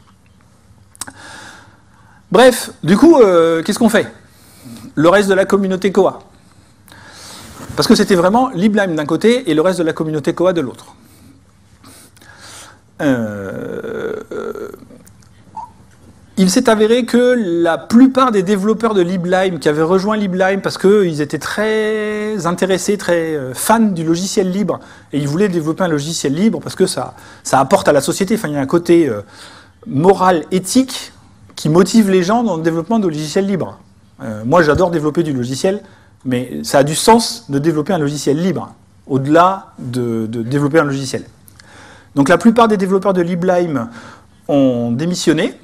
Bref, du coup, qu'est-ce qu'on fait? Le reste de la communauté Koha. Parce que c'était vraiment LibLime d'un côté et le reste de la communauté Koha de l'autre. il s'est avéré que la plupart des développeurs de LibLime qui avaient rejoint LibLime parce qu'ils étaient très intéressés, très fans du logiciel libre, et ils voulaient développer un logiciel libre parce que ça apporte à la société, enfin il y a un côté moral, éthique, qui motive les gens dans le développement de logiciels libres. Moi j'adore développer du logiciel, mais ça a du sens de développer un logiciel libre, au-delà de développer un logiciel. Donc la plupart des développeurs de LibLime ont démissionné,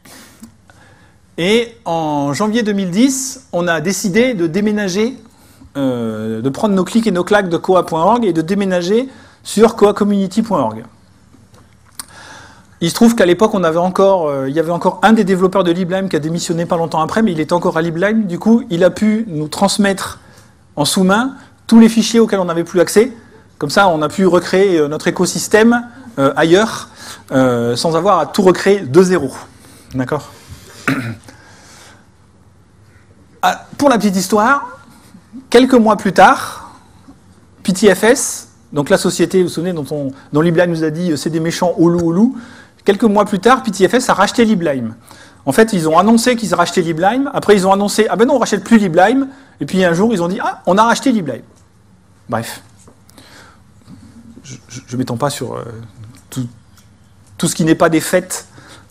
et en janvier 2010, on a décidé de déménager, de prendre nos clics et nos claques de koa.org et de déménager sur koacommunity.org. Il se trouve qu'à l'époque, il y avait encore un des développeurs de LibLime qui a démissionné pas longtemps après, mais il était encore à LibLime. Du coup, il a pu nous transmettre en sous-main tous les fichiers auxquels on n'avait plus accès. Comme ça, on a pu recréer notre écosystème ailleurs, sans avoir à tout recréer de zéro. D'accord ? Pour la petite histoire, quelques mois plus tard, PTFS, donc la société, vous vous souvenez, dont LibLime nous a dit c'est des méchants oulou. Quelques mois plus tard, PTFS a racheté LibLime. En fait, ils ont annoncé qu'ils racheté LibLime. Après, ils ont annoncé ah ben non, on rachète plus LibLime. Et puis un jour, ils ont dit ah, on a racheté LibLime. Bref, je ne m'étends pas sur tout ce qui n'est pas des faits.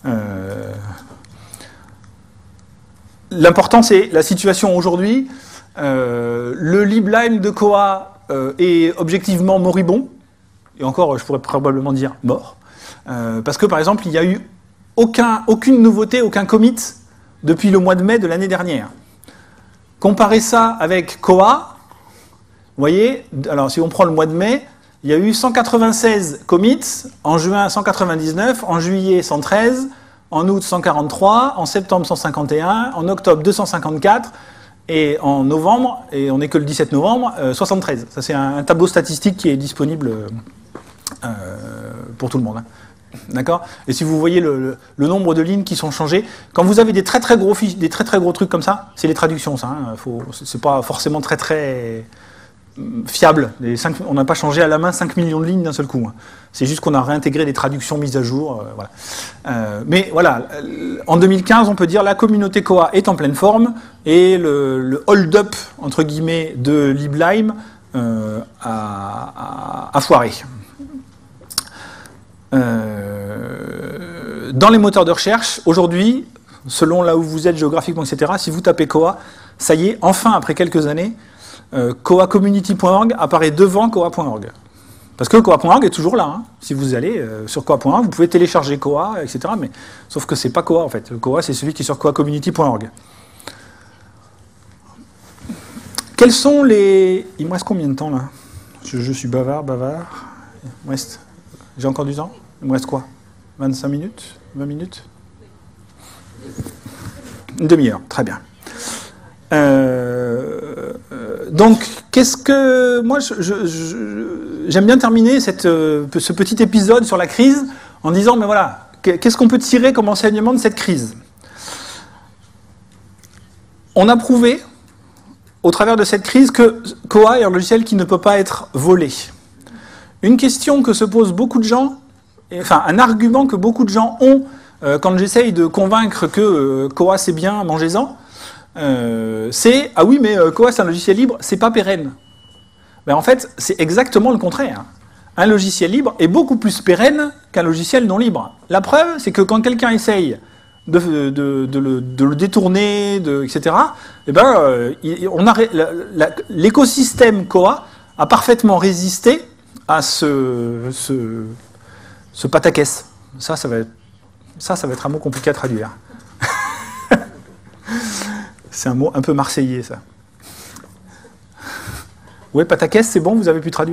L'important, c'est la situation aujourd'hui. Le LibLime de Koa est objectivement moribond. Et encore, je pourrais probablement dire mort. Parce que, par exemple, il n'y a eu aucune nouveauté, aucun commit depuis le mois de mai de l'année dernière. Comparez ça avec Koa. Vous voyez, alors si on prend le mois de mai, il y a eu 196 commits, en juin 199, en juillet 113, en août 143, en septembre 151, en octobre 254, et en novembre, et on n'est que le 17 novembre, 73. Ça c'est un tableau statistique qui est disponible pour tout le monde. Hein. D'accord ? Et si vous voyez le nombre de lignes qui sont changées, quand vous avez des très très gros trucs comme ça, c'est les traductions, ça. Hein, c'est pas forcément très fiable. On n'a pas changé à la main 5 millions de lignes d'un seul coup. Hein. C'est juste qu'on a réintégré des traductions mises à jour. Voilà. Mais voilà, en 2015, on peut dire la communauté Koa est en pleine forme et le hold-up, entre guillemets, de LibLime a foiré. Dans les moteurs de recherche, aujourd'hui, selon là où vous êtes géographiquement, etc., si vous tapez Koa, ça y est, enfin, après quelques années, koacommunity.org apparaît devant koa.org. Parce que koa.org est toujours là. Hein. Si vous allez sur koa.org, vous pouvez télécharger Koa, etc. Mais, sauf que c'est pas Koa, en fait. Le Koa, c'est celui qui est sur koacommunity.org. Quels sont les... Il me reste combien de temps, là ? Je suis bavard. Il me reste... J'ai encore du temps ? Il me reste quoi ? 25 minutes ? 20 minutes ? Une demi-heure, très bien. Donc, qu'est-ce que... Moi, j'aime bien terminer ce petit épisode sur la crise en disant, mais voilà, qu'est-ce qu'on peut tirer comme enseignement de cette crise ? On a prouvé, au travers de cette crise, que Koa est un logiciel qui ne peut pas être volé. Une question que se posent beaucoup de gens, enfin un argument que beaucoup de gens ont quand j'essaye de convaincre que Koa c'est bien, mangez-en, c'est « Ah oui, mais Koa c'est un logiciel libre, c'est pas pérenne ». Ben, en fait, c'est exactement le contraire. Un logiciel libre est beaucoup plus pérenne qu'un logiciel non libre. La preuve, c'est que quand quelqu'un essaye de le détourner, etc., eh ben, l'écosystème Koa a parfaitement résisté à ce pataquès. Ça va être un mot compliqué à traduire. C'est un mot un peu marseillais, ça. Ouais, pataquès, c'est bon, vous avez pu traduire ?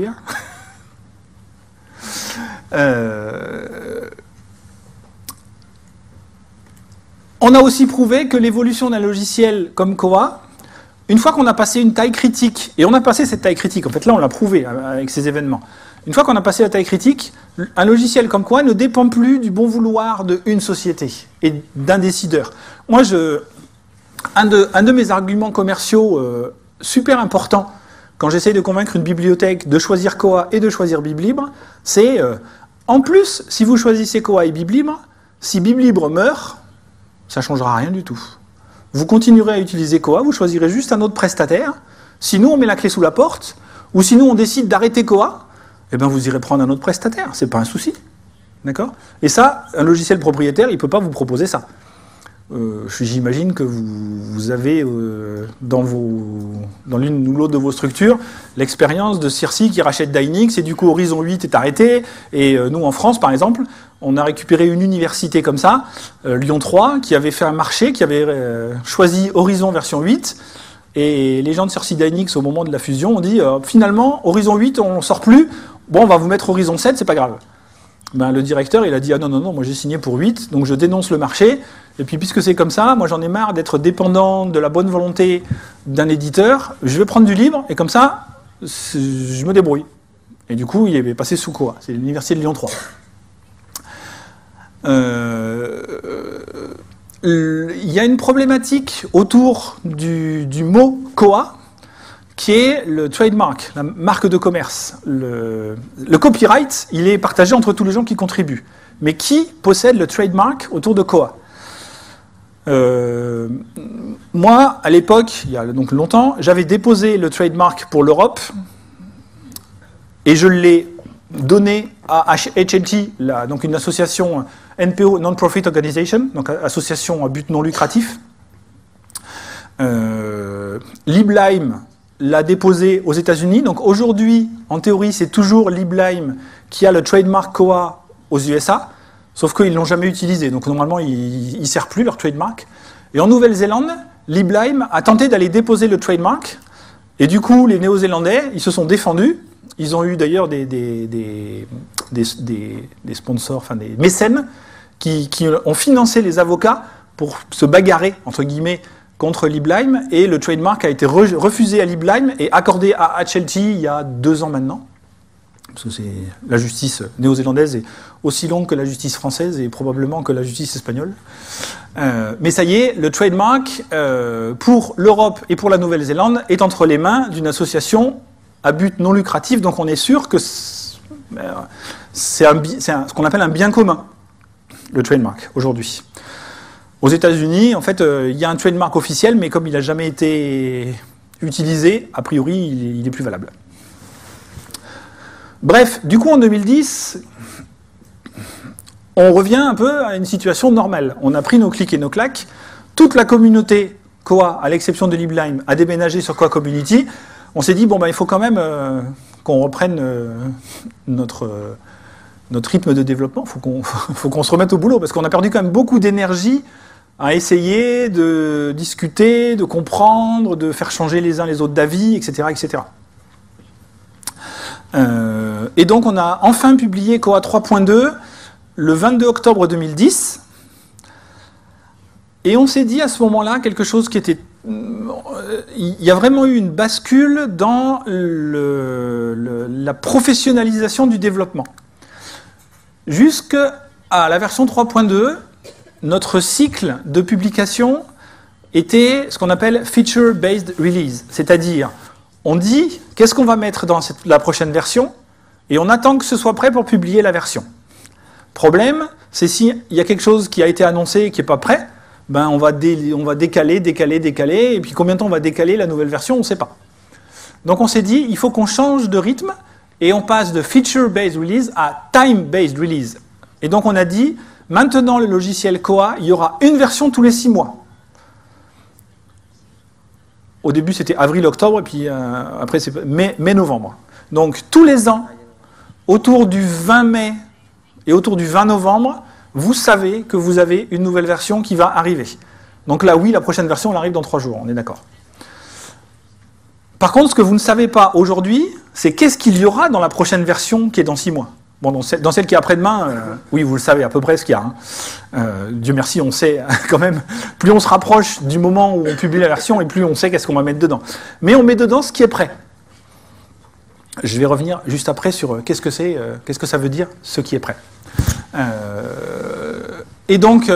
On a aussi prouvé que l'évolution d'un logiciel comme Koa, une fois qu'on a passé une taille critique, et on a passé cette taille critique, en fait là on l'a prouvé avec ces événements, une fois qu'on a passé la taille critique, un logiciel comme Koa ne dépend plus du bon vouloir d'une société et d'un décideur. Moi, un de mes arguments commerciaux super importants quand j'essaye de convaincre une bibliothèque de choisir Koa et de choisir BibLibre, c'est en plus, si vous choisissez Koa et BibLibre, si BibLibre meurt, ça ne changera rien du tout. Vous continuerez à utiliser Koa, vous choisirez juste un autre prestataire. Si nous, on met la clé sous la porte, ou si nous, on décide d'arrêter Koa, eh ben, vous irez prendre un autre prestataire, c'est pas un souci. D'accord ? Et ça, un logiciel propriétaire, il ne peut pas vous proposer ça. J'imagine que vous avez dans l'une ou l'autre de vos structures l'expérience de Circi qui rachète Dynix et du coup Horizon 8 est arrêté. Et nous en France par exemple, on a récupéré une université comme ça, Lyon 3, qui avait fait un marché, qui avait choisi Horizon version 8. Et les gens de Circi Dynix au moment de la fusion ont dit finalement Horizon 8 on ne sort plus, bon on va vous mettre Horizon 7, c'est pas grave. Ben, le directeur, il a dit « Ah non, non, non, moi j'ai signé pour 8, donc je dénonce le marché. Et puis puisque c'est comme ça, moi j'en ai marre d'être dépendant de la bonne volonté d'un éditeur. Je vais prendre du libre, et comme ça, je me débrouille. » Et du coup, il est passé sous Koa. C'est l'université de Lyon 3. Il y a une problématique autour du mot Koa, qui est le trademark, la marque de commerce. Le copyright, il est partagé entre tous les gens qui contribuent. Mais qui possède le trademark autour de Koa ? Moi, à l'époque, il y a donc longtemps, j'avais déposé le trademark pour l'Europe et je l'ai donné à HLT, donc une association NPO, Non-Profit Organization, donc association à but non lucratif. LibLime l'a déposé aux États-Unis. Donc aujourd'hui, en théorie, c'est toujours LibLime qui a le trademark Koa aux USA, sauf qu'ils ne l'ont jamais utilisé. Donc normalement, ils ne servent plus leur trademark. Et en Nouvelle-Zélande, LibLime a tenté d'aller déposer le trademark. Et du coup, les Néo-Zélandais, ils se sont défendus. Ils ont eu d'ailleurs des sponsors, enfin des mécènes, qui ont financé les avocats pour se bagarrer, entre guillemets, contre LibLime, et le trademark a été refusé à LibLime et accordé à HLT il y a 2 ans maintenant. Parce que la justice néo-zélandaise est aussi longue que la justice française et probablement que la justice espagnole. Mais ça y est, le trademark pour l'Europe et pour la Nouvelle-Zélande est entre les mains d'une association à but non lucratif, donc on est sûr que c'est ce qu'on appelle un bien commun, le trademark, aujourd'hui. Aux États-Unis, en fait, il y a un trademark officiel, mais comme il n'a jamais été utilisé, a priori, il est plus valable. Bref, du coup, en 2010, on revient un peu à une situation normale. On a pris nos clics et nos claques. Toute la communauté Koa, à l'exception de LibLime, a déménagé sur Koa Community. On s'est dit, bon, ben, il faut quand même qu'on reprenne notre rythme de développement. Il faut qu'on se remette au boulot, parce qu'on a perdu quand même beaucoup d'énergie à essayer de discuter, de comprendre, de faire changer les uns les autres d'avis, etc., etc. Et donc on a enfin publié Koa 3.2 le 22 octobre 2010, et on s'est dit à ce moment-là quelque chose qui était... Il y a vraiment eu une bascule dans la professionnalisation du développement. Jusqu'à la version 3.2, notre cycle de publication était ce qu'on appelle Feature-Based Release, c'est-à-dire on dit qu'est-ce qu'on va mettre dans la prochaine version et on attend que ce soit prêt pour publier la version. Problème, c'est s'il y a quelque chose qui a été annoncé et qui n'est pas prêt, ben on va décaler, et puis combien de temps on va décaler la nouvelle version, on ne sait pas. Donc on s'est dit, il faut qu'on change de rythme et on passe de Feature-Based Release à Time-Based Release. Et donc on a dit, maintenant le logiciel Koa, il y aura une version tous les 6 mois. Au début c'était avril-octobre, et puis après c'est mai-novembre. Donc tous les ans, autour du 20 mai et autour du 20 novembre, vous savez que vous avez une nouvelle version qui va arriver. Donc là oui, la prochaine version elle arrive dans 3 jours, on est d'accord. Par contre, ce que vous ne savez pas aujourd'hui, c'est qu'est-ce qu'il y aura dans la prochaine version qui est dans 6 mois. Bon, dans celle qui est après-demain, oui, vous le savez à peu près ce qu'il y a. Hein. Dieu merci, on sait quand même. Plus on se rapproche du moment où on publie la version, et plus on sait qu'est-ce qu'on va mettre dedans. Mais on met dedans ce qui est prêt. Je vais revenir juste après sur qu'est-ce que ça veut dire, ce qui est prêt. Et donc,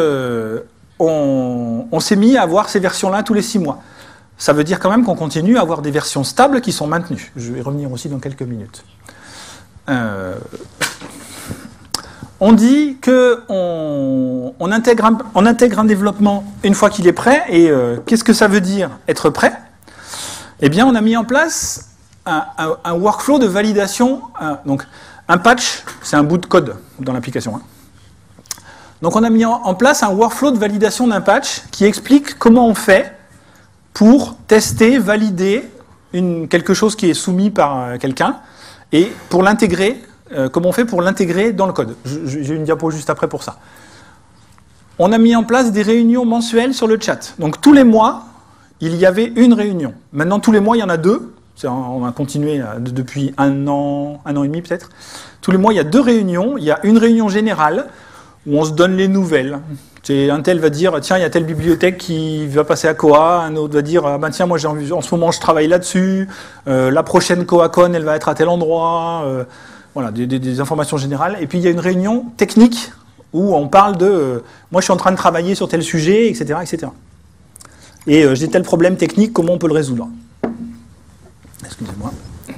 on s'est mis à avoir ces versions-là tous les 6 mois. Ça veut dire quand même qu'on continue à avoir des versions stables qui sont maintenues. Je vais revenir aussi dans quelques minutes. On dit qu'on intègre un développement une fois qu'il est prêt, et qu'est-ce que ça veut dire être prêt? Eh bien, on a mis en place un workflow de validation. Donc, un patch, c'est un bout de code dans l'application. Hein. Donc, on a mis en place un workflow de validation d'un patch qui explique comment on fait pour tester, valider quelque chose qui est soumis par quelqu'un, et pour l'intégrer. Comment on fait pour l'intégrer dans le code. J'ai une diapo juste après pour ça. On a mis en place des réunions mensuelles sur le chat. Donc tous les mois, il y avait une réunion. Maintenant, tous les mois, il y en a deux. On va continuer depuis un an et demi peut-être. Tous les mois, il y a deux réunions. Il y a une réunion générale où on se donne les nouvelles. Un tel va dire, tiens, il y a telle bibliothèque qui va passer à Koha. Un autre va dire, ah ben tiens, moi en ce moment, je travaille là-dessus. La prochaine KohaCon, elle va être à tel endroit. Voilà, des informations générales. Et puis, il y a une réunion technique où on parle de moi, je suis en train de travailler sur tel sujet, etc. etc. Et j'ai tel problème technique, comment on peut le résoudre? Excusez-moi.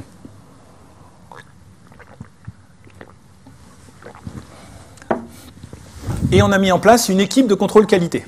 Et on a mis en place une équipe de contrôle qualité.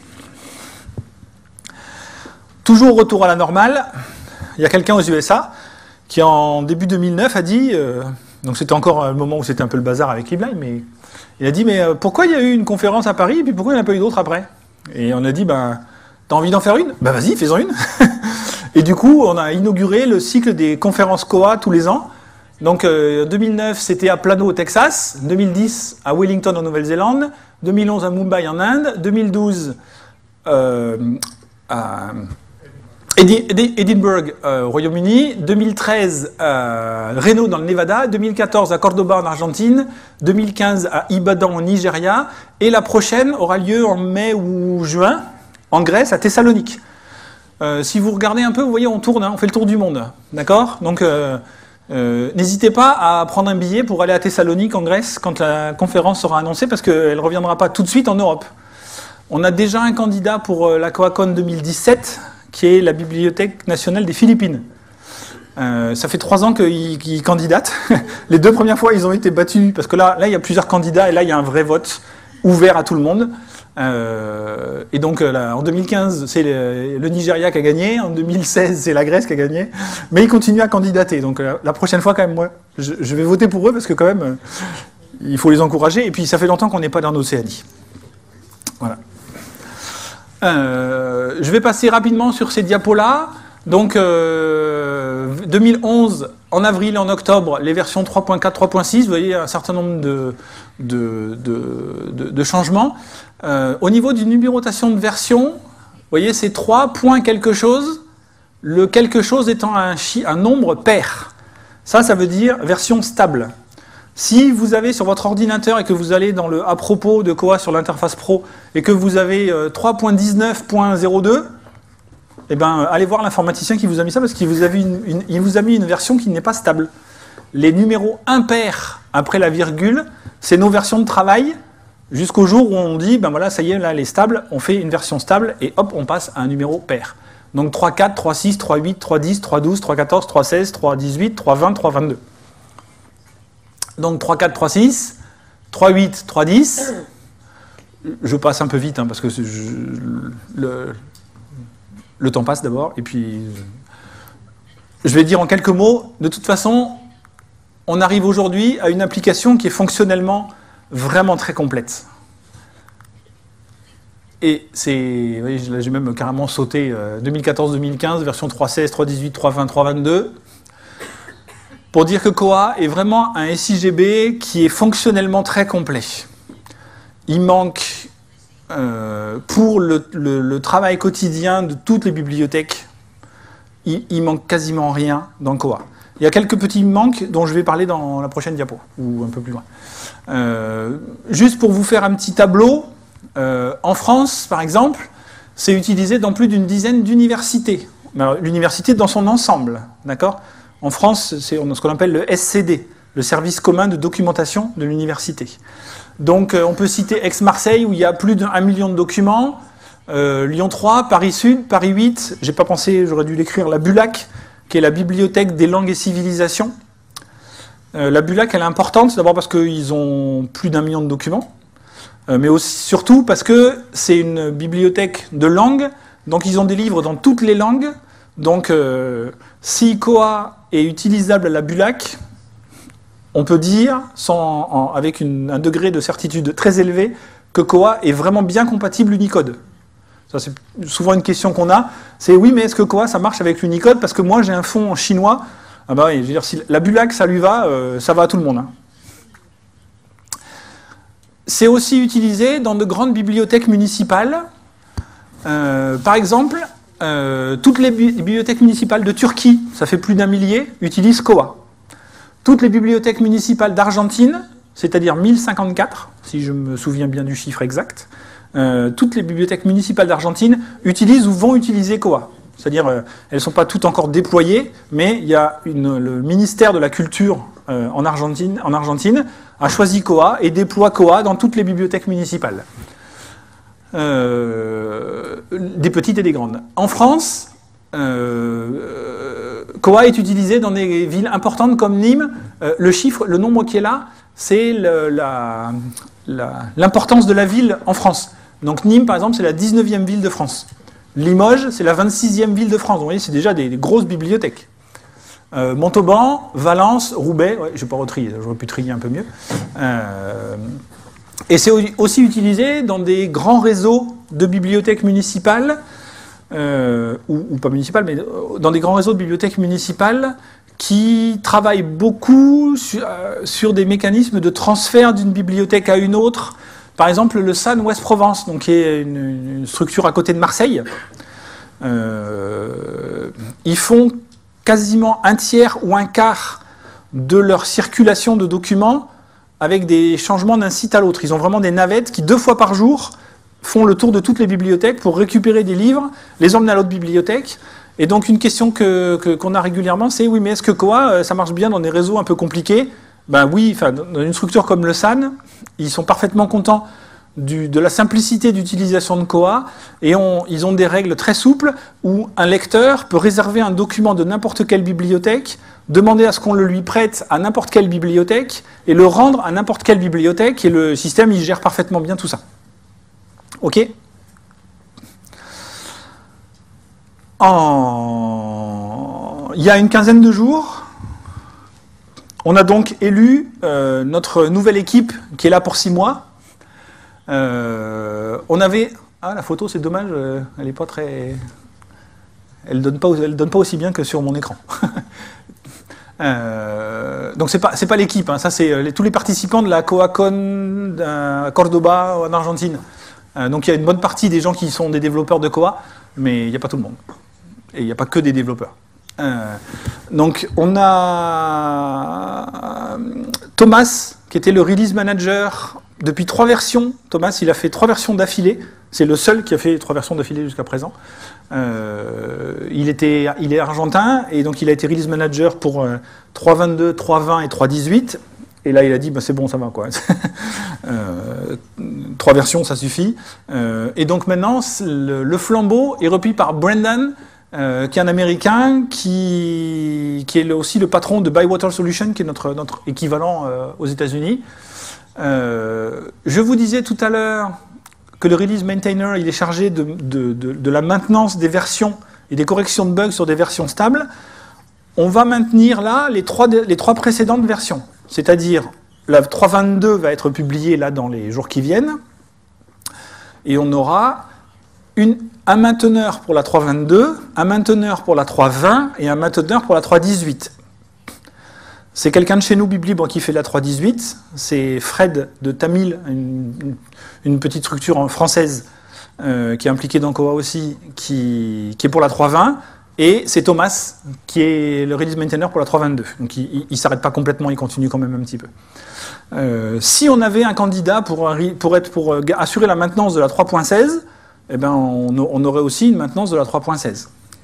Toujours retour à la normale, il y a quelqu'un aux USA qui, en début 2009, a dit... donc c'était encore le moment où c'était un peu le bazar avec Libline, mais il a dit, mais pourquoi il y a eu une conférence à Paris et puis pourquoi il n'y en a pas eu d'autres après? Et on a dit, ben, t'as envie d'en faire une? Ben vas-y, fais-en une. Et du coup, on a inauguré le cycle des conférences Koha tous les ans. Donc 2009, c'était à Plano au Texas, 2010 à Wellington en Nouvelle-Zélande, 2011 à Mumbai en Inde, 2012 à Edinburgh au Royaume-Uni, 2013 à Reno dans le Nevada, 2014 à Cordoba en Argentine, 2015 à Ibadan au Nigeria, et la prochaine aura lieu en mai ou juin en Grèce, à Thessalonique. Si vous regardez un peu, vous voyez, on tourne, hein, on fait le tour du monde, d'accord? Donc n'hésitez pas à prendre un billet pour aller à Thessalonique en Grèce quand la conférence sera annoncée, parce qu'elle ne reviendra pas tout de suite en Europe. On a déjà un candidat pour la KohaCon 2017, qui est la Bibliothèque nationale des Philippines. Ça fait 3 ans qu'ils candidatent. Les 2 premières fois, ils ont été battus, parce que là, il y a plusieurs candidats, et là, il y a un vrai vote ouvert à tout le monde. Et donc, là, en 2015, c'est le Nigeria qui a gagné, en 2016, c'est la Grèce qui a gagné, mais ils continuent à candidater. Donc, la prochaine fois, quand même, moi, je vais voter pour eux, parce que quand même, il faut les encourager, et puis ça fait longtemps qu'on n'est pas dans l'Océanie. Voilà. Je vais passer rapidement sur ces diapos-là. Donc, 2011, en avril et en octobre, les versions 3.4, 3.6, vous voyez un certain nombre de changements. Au niveau d'une numérotation de version, vous voyez, c'est 3 points quelque chose, le quelque chose étant un nombre pair. Ça veut dire version stable. Si vous avez sur votre ordinateur et que vous allez dans le à propos de Koha sur l'interface pro et que vous avez 3.19.02, eh ben, allez voir l'informaticien qui vous a mis ça, parce qu'il vous a mis une version qui n'est pas stable. Les numéros impairs après la virgule, c'est nos versions de travail, jusqu'au jour où on dit, ben voilà, ça y est, là, elle est stable, on fait une version stable, et hop, on passe à un numéro pair. Donc 3.4, 3.6, 3.8, 3.10, 3.12, 3.14, 3.16, 3.18, 3.20, 3.22. Donc 3.4, 3.6, 3.8, 3.10. Je passe un peu vite, hein, parce que le temps passe d'abord, et puis je vais dire en quelques mots, de toute façon, on arrive aujourd'hui à une application qui est fonctionnellement vraiment très complète. Et c'est, vous voyez, là j'ai même carrément sauté 2014-2015, version 3.16, 3.18, 3.20, 3.22, pour dire que Koha est vraiment un SIGB qui est fonctionnellement très complet. Il manque, pour le travail quotidien de toutes les bibliothèques, il manque quasiment rien dans Koha. Il y a quelques petits manques dont je vais parler dans la prochaine diapo, ou un peu plus loin. Juste pour vous faire un petit tableau, en France, par exemple, c'est utilisé dans plus d'une dizaine d'universités. L'université dans son ensemble, d'accord ? En France, c'est ce qu'on appelle le SCD, le service commun de documentation de l'université. Donc on peut citer Aix-Marseille, où il y a plus d'1 million de documents, Lyon 3, Paris Sud, Paris 8, j'ai pas pensé, j'aurais dû l'écrire, la BULAC, qui est la Bibliothèque des langues et civilisations. La BULAC, elle est importante, d'abord parce qu'ils ont plus d'1 million de documents, mais aussi, surtout parce que c'est une bibliothèque de langue, donc ils ont des livres dans toutes les langues. Donc, si Koha est utilisable à la BULAC, on peut dire, avec un degré de certitude très élevé, que Koha est vraiment bien compatible Unicode. Ça, c'est souvent une question qu'on a. C'est oui, mais est-ce que Koha, ça marche avec l'Unicode? Parce que moi, j'ai un fond en chinois. Ah bah oui, je veux dire, si la BULAC, ça lui va, ça va à tout le monde. Hein. C'est aussi utilisé dans de grandes bibliothèques municipales. Par exemple, toutes les bibliothèques municipales de Turquie, ça fait plus d'1 millier, utilisent Koha. Toutes les bibliothèques municipales d'Argentine, c'est-à-dire 1054, si je me souviens bien du chiffre exact, toutes les bibliothèques municipales d'Argentine utilisent ou vont utiliser Koha. C'est-à-dire, elles ne sont pas toutes encore déployées, mais il y a le ministère de la Culture en Argentine a choisi Koha et déploie Koha dans toutes les bibliothèques municipales. Des petites et des grandes. En France, Koha est utilisé dans des villes importantes comme Nîmes. Le nombre qui est là, c'est l'importance de la ville en France. Donc Nîmes, par exemple, c'est la 19e ville de France. Limoges, c'est la 26e ville de France. Vous voyez, c'est déjà des grosses bibliothèques. Montauban, Valence, Roubaix, ouais, je n'ai pas retrié, j'aurais pu trier un peu mieux. Et c'est aussi utilisé dans des grands réseaux de bibliothèques municipales, ou pas municipales, mais dans des grands réseaux de bibliothèques municipales qui travaillent beaucoup sur des mécanismes de transfert d'une bibliothèque à une autre. Par exemple, le SAN Ouest-Provence, donc qui est une structure à côté de Marseille, ils font quasiment un tiers ou un quart de leur circulation de documents avec des changements d'un site à l'autre. Ils ont vraiment des navettes qui, 2 fois par jour, font le tour de toutes les bibliothèques pour récupérer des livres, les emmener à l'autre bibliothèque. Et donc une question qu'on a régulièrement, c'est oui, mais est-ce que Koha, ça marche bien dans des réseaux un peu compliqués? Ben oui, dans une structure comme le SAN, ils sont parfaitement contents de la simplicité d'utilisation de Koha, et ils ont des règles très souples où un lecteur peut réserver un document de n'importe quelle bibliothèque, demander à ce qu'on le lui prête à n'importe quelle bibliothèque, et le rendre à n'importe quelle bibliothèque, et le système, il gère parfaitement bien tout ça. OK ? Il y a une quinzaine de jours, on a donc élu notre nouvelle équipe qui est là pour 6 mois. On avait... Ah, la photo, c'est dommage, elle n'est pas très... Elle donne pas aussi bien que sur mon écran. Donc c'est pas l'équipe, hein, ça c'est tous les participants de la KohaCon à Cordoba en Argentine. Donc il y a une bonne partie des gens qui sont des développeurs de Koha, mais il n'y a pas tout le monde. Et il n'y a pas que des développeurs. Donc on a Thomas, qui était le release manager depuis 3 versions. Thomas, il a fait 3 versions d'affilée. C'est le seul qui a fait 3 versions d'affilée jusqu'à présent. Il est argentin, et donc il a été release manager pour 3.22, 3.20 et 3.18. Et là, il a dit, bah, c'est bon, ça va, quoi. 3 versions, ça suffit. Et donc maintenant, le flambeau est repris par Brendan, qui est un Américain, qui est aussi le patron de Bywater Solutions, qui est notre équivalent aux États-Unis. Je vous disais tout à l'heure que le release maintainer, il est chargé de la maintenance des versions et des corrections de bugs sur des versions stables. On va maintenir là les trois précédentes versions. C'est-à-dire, la 3.22 va être publiée là dans les jours qui viennent, et on aura un mainteneur pour la 3.22, un mainteneur pour la 3.20 et un mainteneur pour la 3.18. C'est quelqu'un de chez nous, Biblibre, qui fait la 3.18. C'est Fred de Tamil, une petite structure française qui est impliquée dans Koha aussi, qui est pour la 3.20. Et c'est Thomas qui est le release maintainer pour la 3.22. Donc il ne s'arrête pas complètement, il continue quand même un petit peu. Si on avait un candidat pour assurer la maintenance de la 3.16, eh ben on aurait aussi une maintenance de la 3.16. D'accord ?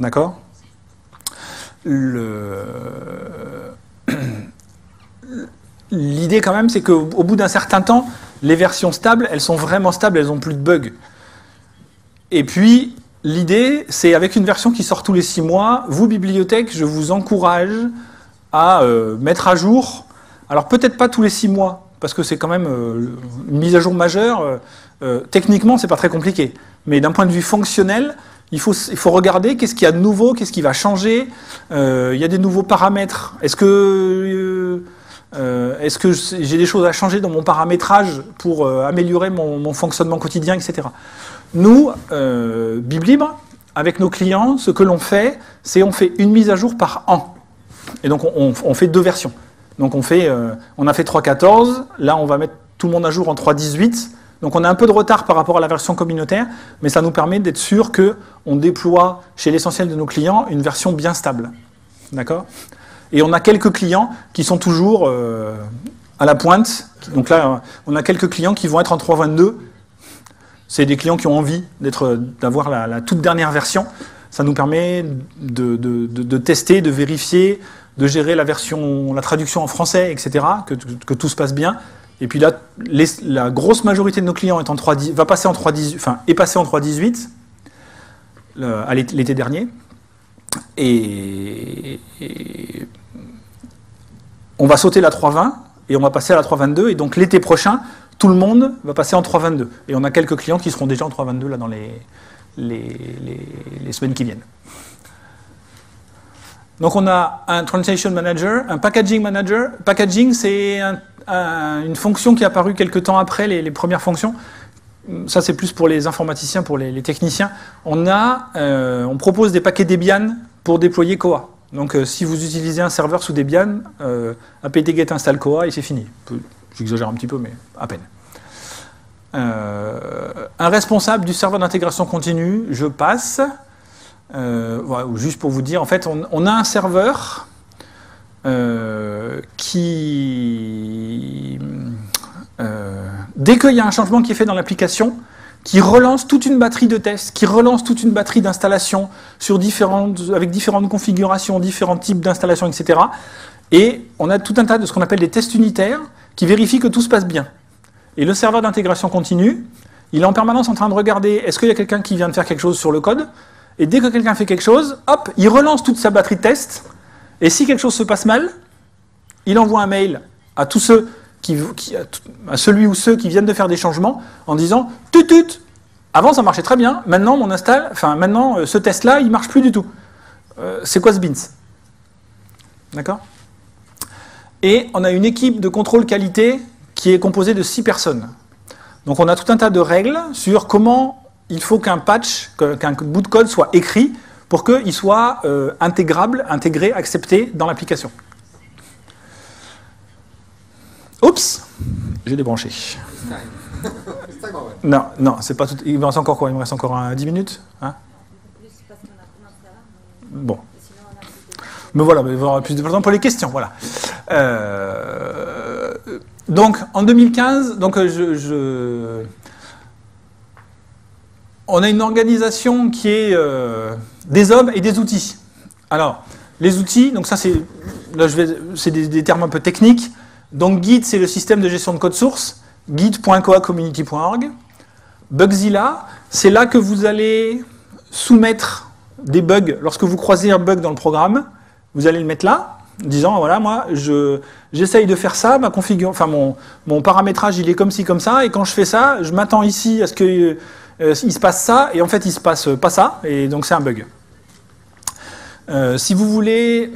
L'idée quand même, c'est qu'au bout d'un certain temps, les versions stables, elles sont vraiment stables, elles n'ont plus de bugs. Et puis, l'idée, c'est avec une version qui sort tous les 6 mois, vous, bibliothèque, je vous encourage à mettre à jour Alors peut-être pas tous les 6 mois, parce que c'est quand même une mise à jour majeure. Techniquement, c'est pas très compliqué. Mais d'un point de vue fonctionnel, il faut regarder qu'est-ce qu'il y a de nouveau, qu'est-ce qui va changer. Il y a des nouveaux paramètres. Est-ce que j'ai des choses à changer dans mon paramétrage pour améliorer mon fonctionnement quotidien, etc. Nous, BibLibre, avec nos clients, ce que l'on fait, c'est on fait une mise à jour par an. Et donc on fait 2 versions. Donc on a fait 3.14, là on va mettre tout le monde à jour en 3.18. Donc on a un peu de retard par rapport à la version communautaire, mais ça nous permet d'être sûr qu'on déploie chez l'essentiel de nos clients une version bien stable. D'accord ? Et on a quelques clients qui sont toujours à la pointe. Donc là, on a quelques clients qui vont être en 3.22. C'est des clients qui ont envie d'avoir la toute dernière version. Ça nous permet de tester, de vérifier, de gérer la traduction en français, etc., que tout se passe bien. Et puis là, la grosse majorité de nos clients est passée en 3.18 l'été dernier. Et on va sauter la 3.20 et on va passer à la 3.22. Et donc l'été prochain, tout le monde va passer en 3.22. Et on a quelques clients qui seront déjà en 3.22 là dans les semaines qui viennent. Donc on a un Translation Manager, un Packaging Manager. Packaging, c'est une fonction qui est apparue quelques temps après les premières fonctions. Ça, c'est plus pour les informaticiens, pour les techniciens. On propose des paquets Debian pour déployer Koha. Donc si vous utilisez un serveur sous Debian, apt-get install Koha et c'est fini. J'exagère un petit peu, mais à peine. Un responsable du serveur d'intégration continue, je passe. Voilà, juste pour vous dire, en fait, on a un serveur qui, dès qu'il y a un changement qui est fait dans l'application, qui relance toute une batterie de tests, qui relance toute une batterie d'installation avec différentes configurations, différents types d'installations, etc. Et on a tout un tas de ce qu'on appelle des tests unitaires qui vérifient que tout se passe bien. Et le serveur d'intégration continue, il est en permanence en train de regarder est-ce qu'il y a quelqu'un qui vient de faire quelque chose sur le code. Et dès que quelqu'un fait quelque chose, hop, il relance toute sa batterie de tests. Et si quelque chose se passe mal, il envoie un mail à tous ceux à celui ou ceux qui viennent de faire des changements en disant tut, avant ça marchait très bien, maintenant ce test-là, il marche plus du tout. C'est quoi ce beans? D'accord? Et on a une équipe de contrôle qualité qui est composée de 6 personnes. Donc on a tout un tas de règles sur comment il faut qu'un patch, qu'un bout de code soit écrit pour qu'il soit intégré, accepté dans l'application. Oups, j'ai débranché. Non, c'est pas tout. Il me reste encore quoi? Il me reste encore 10 minutes, hein? Bon. Mais voilà, il va y avoir plus de temps pour les questions. Voilà. Donc, en 2015, on a une organisation qui est des hommes et des outils. Alors, les outils, donc ça c'est des termes un peu techniques. Donc Git, c'est le système de gestion de code source, git.koha-community.org. Bugzilla, c'est là que vous allez soumettre des bugs. Lorsque vous croisez un bug dans le programme, vous allez le mettre là, en disant, voilà, moi, j'essaye de faire ça, mon paramétrage, il est comme ci, comme ça, et quand je fais ça, je m'attends ici à ce que il se passe ça, et en fait, il se passe pas ça, et donc c'est un bug. Si vous voulez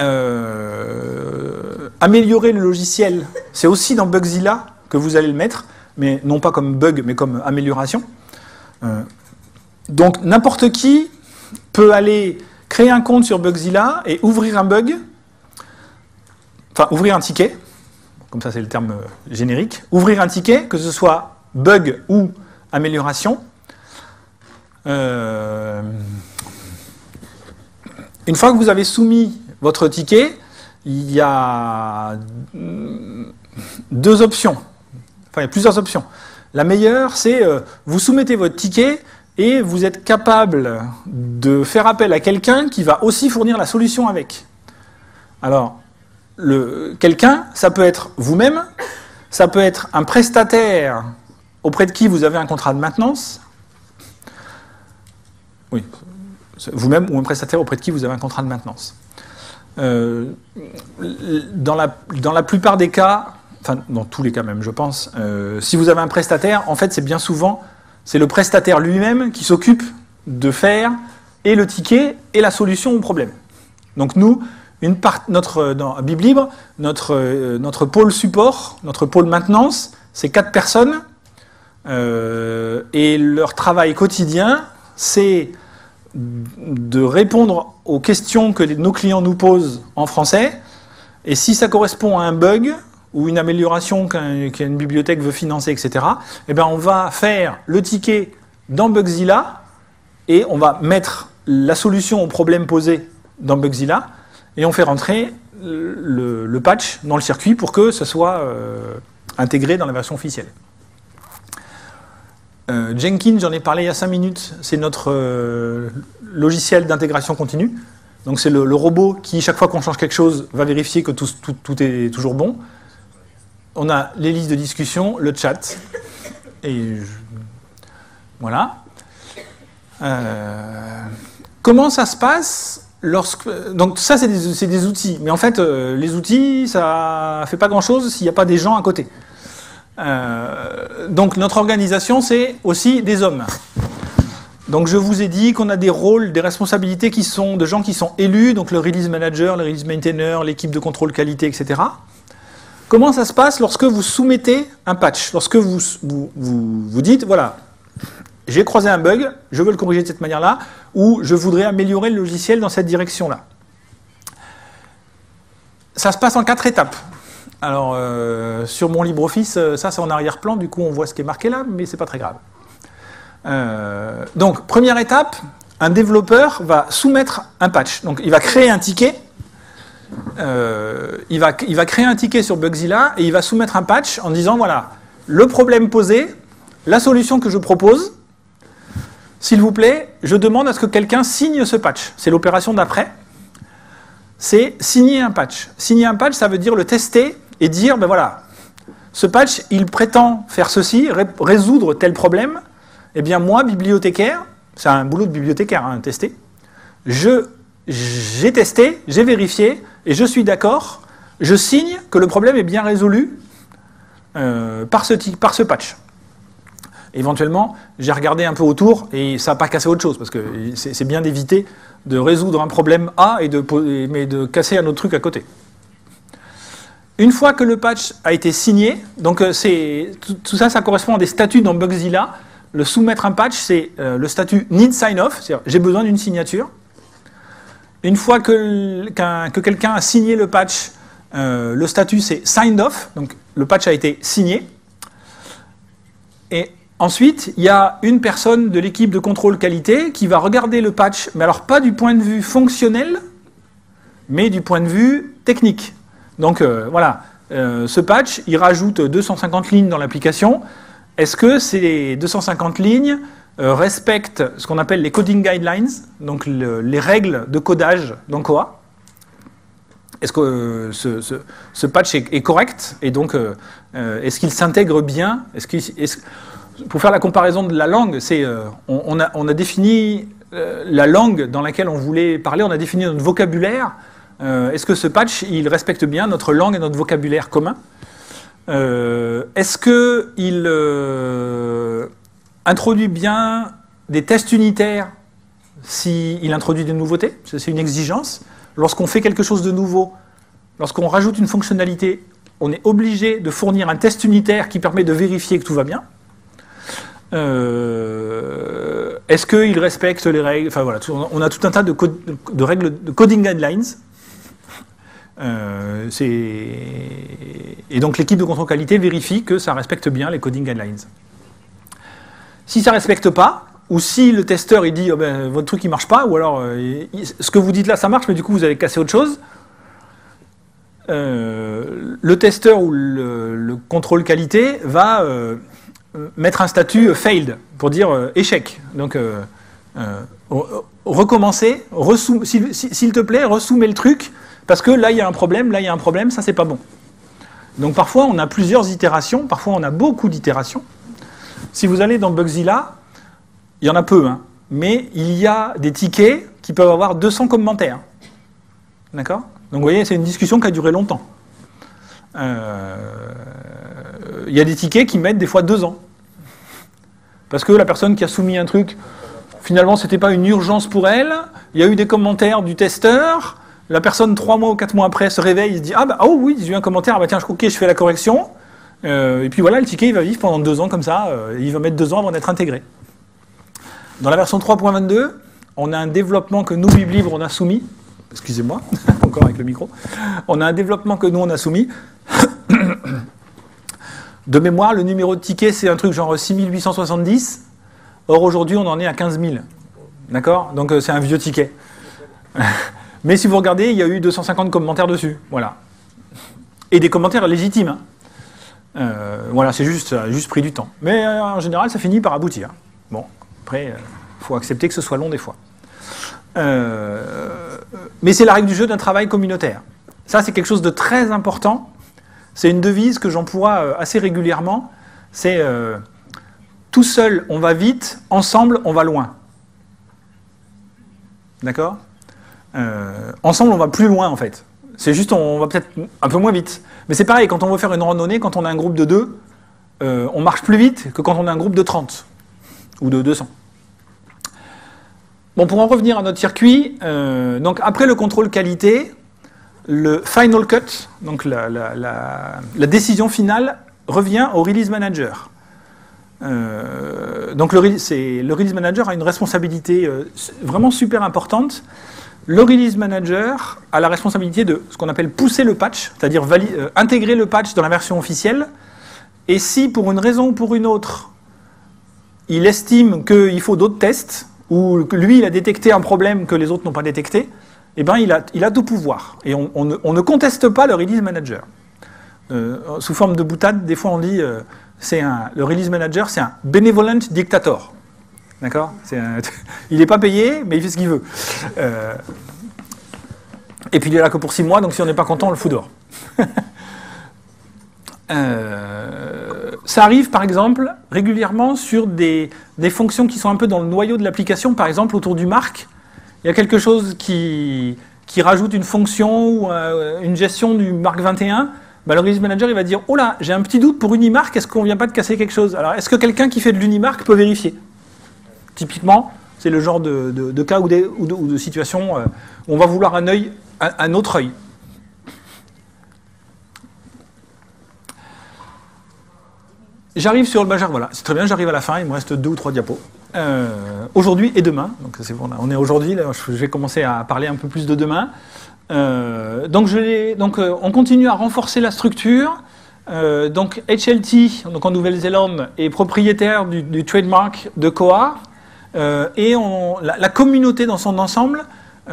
améliorer le logiciel, c'est aussi dans Bugzilla que vous allez le mettre, mais non pas comme bug, mais comme amélioration. Donc n'importe qui peut aller créer un compte sur Bugzilla et ouvrir un bug, enfin ouvrir un ticket, comme ça c'est le terme générique, ouvrir un ticket, que ce soit bug ou amélioration. Une fois que vous avez soumis votre ticket, il y a 2 options. Enfin, il y a plusieurs options. La meilleure, c'est vous soumettez votre ticket et vous êtes capable de faire appel à quelqu'un qui va aussi fournir la solution avec. Alors, quelqu'un, ça peut être vous-même, ça peut être un prestataire auprès de qui vous avez un contrat de maintenance. Oui. Vous-même ou un prestataire auprès de qui vous avez un contrat de maintenance. dans la plupart des cas, enfin dans tous les cas même je pense, si vous avez un prestataire, en fait c'est bien souvent, c'est le prestataire lui-même qui s'occupe de faire et le ticket et la solution au problème. Donc nous, dans BibLibre, notre pôle support, notre pôle maintenance, c'est 4 personnes, et leur travail quotidien, c'est de répondre aux questions que nos clients nous posent en français, et si ça correspond à un bug ou une amélioration qu'une bibliothèque veut financer, etc., eh bien on va faire le ticket dans Bugzilla, et on va mettre la solution au problème posé dans Bugzilla, et on fait rentrer le patch dans le circuit pour que ça soit intégré dans la version officielle. Jenkins, j'en ai parlé il y a 5 minutes, c'est notre logiciel d'intégration continue. Donc c'est le robot qui, chaque fois qu'on change quelque chose, va vérifier que tout est toujours bon. On a les listes de discussion, le chat, et voilà. Comment ça se passe donc ça c'est des outils, mais en fait les outils ça fait pas grand chose s'il n'y a pas des gens à côté. Donc notre organisation c'est aussi des hommes. Donc je vous ai dit qu'on a des rôles, des responsabilités qui sont de gens qui sont élus, donc le release manager, le release maintainer, l'équipe de contrôle qualité, etc. Comment ça se passe lorsque vous soumettez un patch, lorsque vous dites voilà, j'ai croisé un bug, je veux le corriger de cette manière-là, ou je voudrais améliorer le logiciel dans cette direction-là. Ça se passe en 4 étapes. Alors, sur mon LibreOffice, ça c'est en arrière-plan, du coup on voit ce qui est marqué là, mais c'est pas très grave. Donc, première étape, un développeur va soumettre un patch. Donc, il va créer un ticket, il va créer un ticket sur Bugzilla, et il va soumettre un patch en disant, voilà, le problème posé, la solution que je propose, s'il vous plaît, je demande à ce que quelqu'un signe ce patch. C'est l'opération d'après. C'est signer un patch. Signer un patch, ça veut dire le tester et dire, ben voilà, ce patch, il prétend faire ceci, résoudre tel problème. Eh bien, moi, bibliothécaire, c'est un boulot de bibliothécaire, hein, tester. J'ai testé, j'ai vérifié, et je suis d'accord, je signe que le problème est bien résolu par ce patch. Éventuellement, j'ai regardé un peu autour et ça n'a pas cassé autre chose, parce que c'est bien d'éviter de résoudre un problème A mais de casser un autre truc à côté. Une fois que le patch a été signé, donc tout ça, ça correspond à des statuts dans Bugzilla. Le soumettre un patch, c'est le statut need sign off, c'est-à-dire j'ai besoin d'une signature. Une fois que quelqu'un a signé le patch, le statut c'est signed off, donc le patch a été signé. Et ensuite, il y a une personne de l'équipe de contrôle qualité qui va regarder le patch, mais alors pas du point de vue fonctionnel, mais du point de vue technique. Donc voilà, ce patch, il rajoute 250 lignes dans l'application. Est-ce que ces 250 lignes respectent ce qu'on appelle les coding guidelines, donc les règles de codage dans Koha? Est-ce que ce patch est correct? Et donc, est-ce qu'il s'intègre bien? Pour faire la comparaison de la langue, on a défini la langue dans laquelle on voulait parler, on a défini notre vocabulaire. Est-ce que ce patch, il respecte bien notre langue et notre vocabulaire commun? Est-ce qu'il introduit bien des tests unitaires s'il introduit des nouveautés? C'est une exigence. Lorsqu'on fait quelque chose de nouveau, lorsqu'on rajoute une fonctionnalité, on est obligé de fournir un test unitaire qui permet de vérifier que tout va bien. Est-ce qu'il respecte les règles? Enfin voilà, on a tout un tas de règles de coding guidelines. Et donc l'équipe de contrôle qualité vérifie que ça respecte bien les coding guidelines. Si ça ne respecte pas, ou si le testeur il dit oh ben, votre truc il marche pas, ou alors ce que vous dites là ça marche mais du coup vous avez cassé autre chose, le testeur ou le contrôle qualité va mettre un statut failed pour dire échec. Donc recommencer, s'il te plaît, ressoumets le truc, parce que là il y a un problème, ça c'est pas bon. Donc parfois on a plusieurs itérations, parfois on a beaucoup d'itérations. Si vous allez dans Bugzilla, il y en a peu, hein, mais il y a des tickets qui peuvent avoir 200 commentaires. D'accord? Donc vous voyez, c'est une discussion qui a duré longtemps. Il y a des tickets qui mettent des fois 2 ans. Parce que la personne qui a soumis un truc, finalement, ce n'était pas une urgence pour elle. Il y a eu des commentaires du testeur. La personne, 3 mois ou 4 mois après, se réveille et se dit « Ah bah oh oui, j'ai eu un commentaire, ah bah tiens, ok, je fais la correction. » Et puis voilà, le ticket, il va vivre pendant 2 ans comme ça. Il va mettre 2 ans avant d'être intégré. Dans la version 3.22, on a un développement que nous, BibLibre, on a soumis. Excusez-moi, encore avec le micro. On a un développement que nous, on a soumis. De mémoire, le numéro de ticket, c'est un truc genre 6870. Or, aujourd'hui, on en est à 15 000. D'accord? Donc, c'est un vieux ticket. Mais si vous regardez, il y a eu 250 commentaires dessus. Voilà. Et des commentaires légitimes. Voilà, c'est juste, ça a juste pris du temps. Mais en général, ça finit par aboutir. Bon, après, il faut accepter que ce soit long des fois. Mais c'est la règle du jeu d'un travail communautaire. Ça, c'est quelque chose de très important. C'est une devise que j'emploie assez régulièrement. C'est tout seul, on va vite, ensemble, on va loin. D'accord? Ensemble, on va plus loin, en fait. C'est juste, on va peut-être un peu moins vite. Mais c'est pareil, quand on veut faire une randonnée, quand on a un groupe de 2, on marche plus vite que quand on a un groupe de 30 ou de 200. Bon, pour en revenir à notre circuit, donc après le contrôle qualité, le final cut, donc la décision finale, revient au release manager. Donc le release manager a une responsabilité vraiment super importante. Le release manager a la responsabilité de ce qu'on appelle pousser le patch, c'est-à-dire intégrer le patch dans la version officielle. Et si pour une raison ou pour une autre, il estime qu'il faut d'autres tests, ou que lui il a détecté un problème que les autres n'ont pas détecté, eh ben il a tout pouvoir. Et on ne conteste pas le release manager. Sous forme de boutade, des fois on dit le release manager, c'est un benevolent dictator. D'accord? Il n'est pas payé, mais il fait ce qu'il veut. Et puis il est là que pour 6 mois, donc si on n'est pas content, on le fout dehors. Ça arrive par exemple régulièrement sur des fonctions qui sont un peu dans le noyau de l'application, par exemple autour du marque. Il y a quelque chose qui rajoute une fonction ou une gestion du marque 21. Bah, le release manager il va dire « Oh là, j'ai un petit doute pour Unimark, est-ce qu'on ne vient pas de casser quelque chose ?» Alors est-ce que quelqu'un qui fait de l'Unimark peut vérifier? Typiquement, c'est le genre de cas ou de situation où on va vouloir un autre œil. J'arrive sur le voilà, c'est très bien, j'arrive à la fin, il me reste 2 ou 3 diapos. Aujourd'hui et demain, donc c'est bon, on est aujourd'hui, je vais commencer à parler un peu plus de demain. Donc on continue à renforcer la structure. Donc HLT, donc en Nouvelle-Zélande, est propriétaire du trademark de Koa. Et la communauté dans son ensemble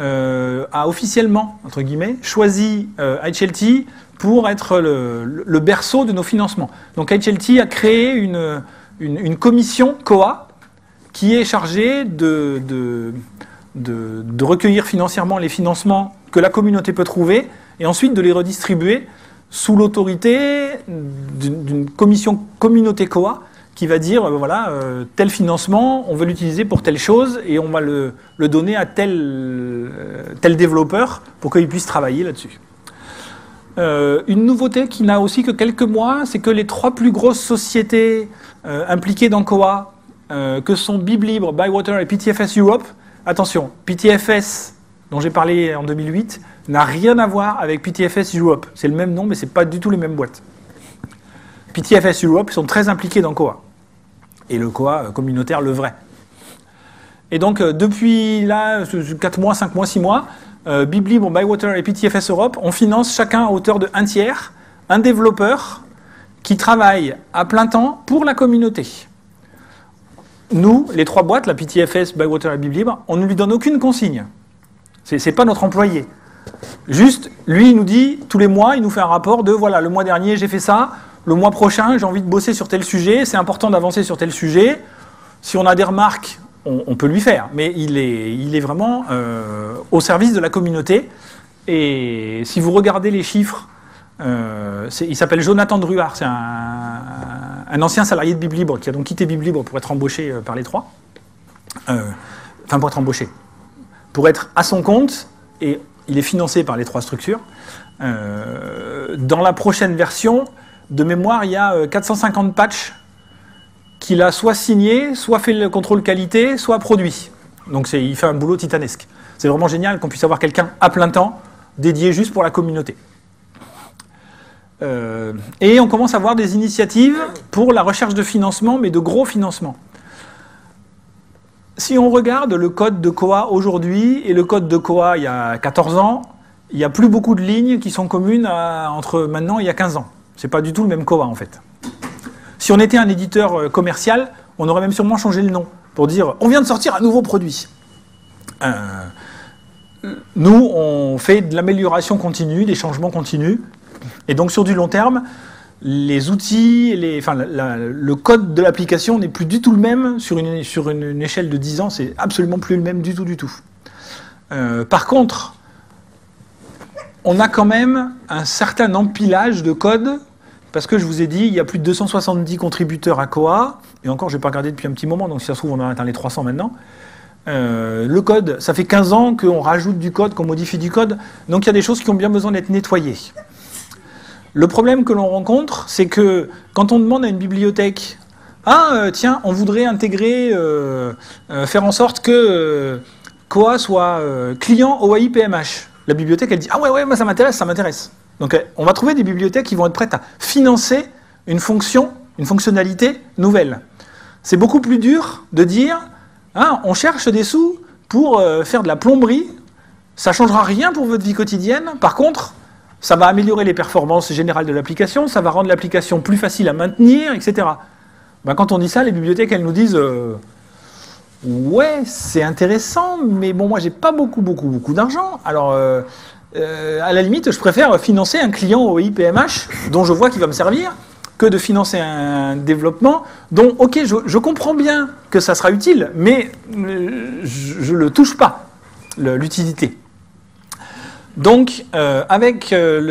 a officiellement, entre guillemets, choisi HLT pour être le berceau de nos financements. Donc HLT a créé une commission Koa qui est chargée de recueillir financièrement les financements que la communauté peut trouver et ensuite de les redistribuer sous l'autorité d'une commission communauté Koa qui va dire, voilà, tel financement, on veut l'utiliser pour telle chose et on va le donner à tel développeur pour qu'il puisse travailler là-dessus. Une nouveauté qui n'a aussi que quelques mois, c'est que les 3 plus grosses sociétés impliquées dans Koa, que sont BibLibre, Bywater et PTFS Europe, attention, PTFS, dont j'ai parlé en 2008, n'a rien à voir avec PTFS Europe. C'est le même nom, mais ce n'est pas du tout les mêmes boîtes. PTFS Europe sont très impliqués dans Koa. Et le Koa communautaire, le vrai. Et donc, depuis là, 4 mois, 5 mois, 6 mois, BibLibre, Bywater et PTFS Europe, on finance chacun à hauteur de 1/3 un développeur qui travaille à plein temps pour la communauté. Nous, les 3 boîtes, la PTFS, Bywater et BibLibre, on ne lui donne aucune consigne. C'est pas notre employé. Juste, lui, il nous dit, tous les mois, il nous fait un rapport de, voilà, le mois dernier, j'ai fait ça, le mois prochain, j'ai envie de bosser sur tel sujet, c'est important d'avancer sur tel sujet. Si on a des remarques, on peut lui faire, mais il est vraiment au service de la communauté. Et si vous regardez les chiffres, il s'appelle Jonathan Druard, c'est un ancien salarié de BibLibre qui a donc quitté BibLibre pour être embauché par les 3. Enfin, pour être embauché. Pour être à son compte et il est financé par les 3 structures. Dans la prochaine version, de mémoire, il y a 450 patchs qu'il a soit signé, soit fait le contrôle qualité, soit produit. Donc il fait un boulot titanesque. C'est vraiment génial qu'on puisse avoir quelqu'un à plein temps dédié juste pour la communauté. Et on commence à voir des initiatives pour la recherche de financement, mais de gros financements. Si on regarde le code de Koha aujourd'hui et le code de Koha il y a 14 ans, il n'y a plus beaucoup de lignes qui sont communes entre maintenant et il y a 15 ans. C'est pas du tout le même Koha en fait. Si on était un éditeur commercial, on aurait même sûrement changé le nom pour dire on vient de sortir un nouveau produit. Nous, on fait de l'amélioration continue, des changements continus. Et donc sur du long terme, les outils, le code de l'application n'est plus du tout le même sur une échelle de 10 ans, c'est absolument plus le même du tout. Par contre, on a quand même un certain empilage de code, parce que je vous ai dit, il y a plus de 270 contributeurs à Koha, et encore, je n'ai pas regardé depuis un petit moment, donc si ça se trouve, on a atteint les 300 maintenant. Le code, ça fait 15 ans qu'on rajoute du code, qu'on modifie du code, donc il y a des choses qui ont bien besoin d'être nettoyées. Le problème que l'on rencontre, c'est que quand on demande à une bibliothèque « Ah, tiens, on voudrait intégrer, faire en sorte que Koha soit client OAI PMH », la bibliothèque, elle dit « Ah ouais, moi ça m'intéresse ». Donc on va trouver des bibliothèques qui vont être prêtes à financer une fonctionnalité nouvelle. C'est beaucoup plus dur de dire « Ah, on cherche des sous pour faire de la plomberie, ça ne changera rien pour votre vie quotidienne, par contre, ça va améliorer les performances générales de l'application, ça va rendre l'application plus facile à maintenir, etc. » Ben, quand on dit ça, les bibliothèques, elles nous disent « Ouais, c'est intéressant, mais bon, moi, j'ai pas beaucoup d'argent. Alors, à la limite, je préfère financer un client OAI PMH dont je vois qu'il va me servir que de financer un développement dont, ok, je comprends bien que ça sera utile, mais je ne le touche pas, l'utilité. » Donc, avec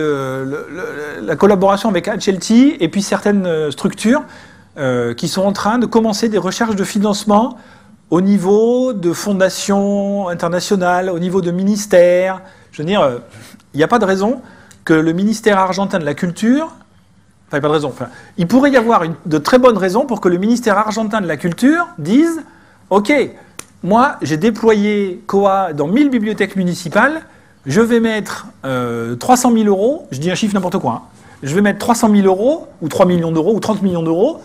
la collaboration avec HLT et puis certaines structures qui sont en train de commencer des recherches de financement au niveau de fondations internationales, au niveau de ministères. Je veux dire, il n'y a pas de raison que le ministère argentin de la culture... Enfin, il n'y a pas de raison. Enfin, il pourrait y avoir de très bonnes raisons pour que le ministère argentin de la culture dise « Ok, moi, j'ai déployé Koha dans 1000 bibliothèques municipales, je vais mettre 300 000 euros, je dis un chiffre n'importe quoi, hein, je vais mettre 300 000 euros, ou 3 millions d'euros, ou 30 millions d'euros,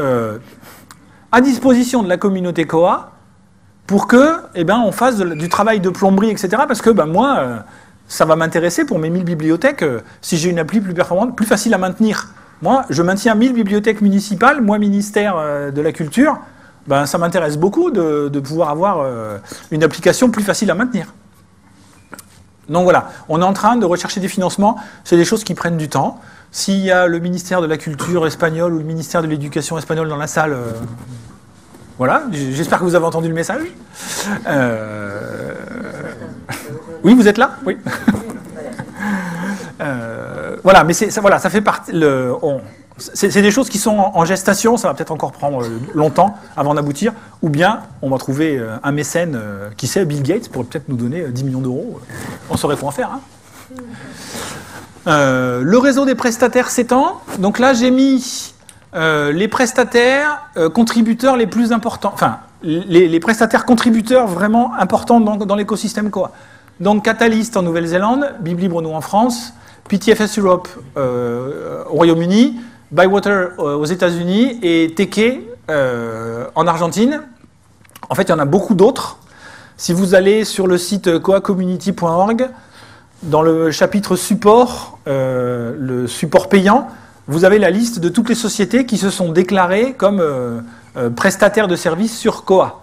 à disposition de la communauté Koha pour que, on fasse du travail de plomberie, etc. Parce que moi, ça va m'intéresser pour mes 1000 bibliothèques, si j'ai une appli plus performante, plus facile à maintenir. Moi, je maintiens 1000 bibliothèques municipales, moi, ministère de la Culture, ça m'intéresse beaucoup de pouvoir avoir une application plus facile à maintenir. Donc voilà, on est en train de rechercher des financements, c'est des choses qui prennent du temps. S'il y a le ministère de la Culture espagnol ou le ministère de l'Éducation espagnol dans la salle, voilà, j'espère que vous avez entendu le message. Oui, vous êtes là ? Oui. Voilà, mais ça fait partie... C'est des choses qui sont en gestation, ça va peut-être encore prendre longtemps avant d'aboutir, ou bien on va trouver un mécène, qui sait, Bill Gates, pour peut-être nous donner 10 millions d'euros. On saurait quoi en faire. Hein. Le réseau des prestataires s'étend. Donc là, j'ai mis les prestataires contributeurs les plus importants, enfin, les prestataires contributeurs vraiment importants dans l'écosystème Koha. Donc Catalyst en Nouvelle-Zélande, Biblibre en France, PTFS Europe au Royaume-Uni, Bywater aux États-Unis et Teke en Argentine. En fait, il y en a beaucoup d'autres. Si vous allez sur le site kohacommunity.org, dans le chapitre support, le support payant, vous avez la liste de toutes les sociétés qui se sont déclarées comme prestataires de services sur Koha.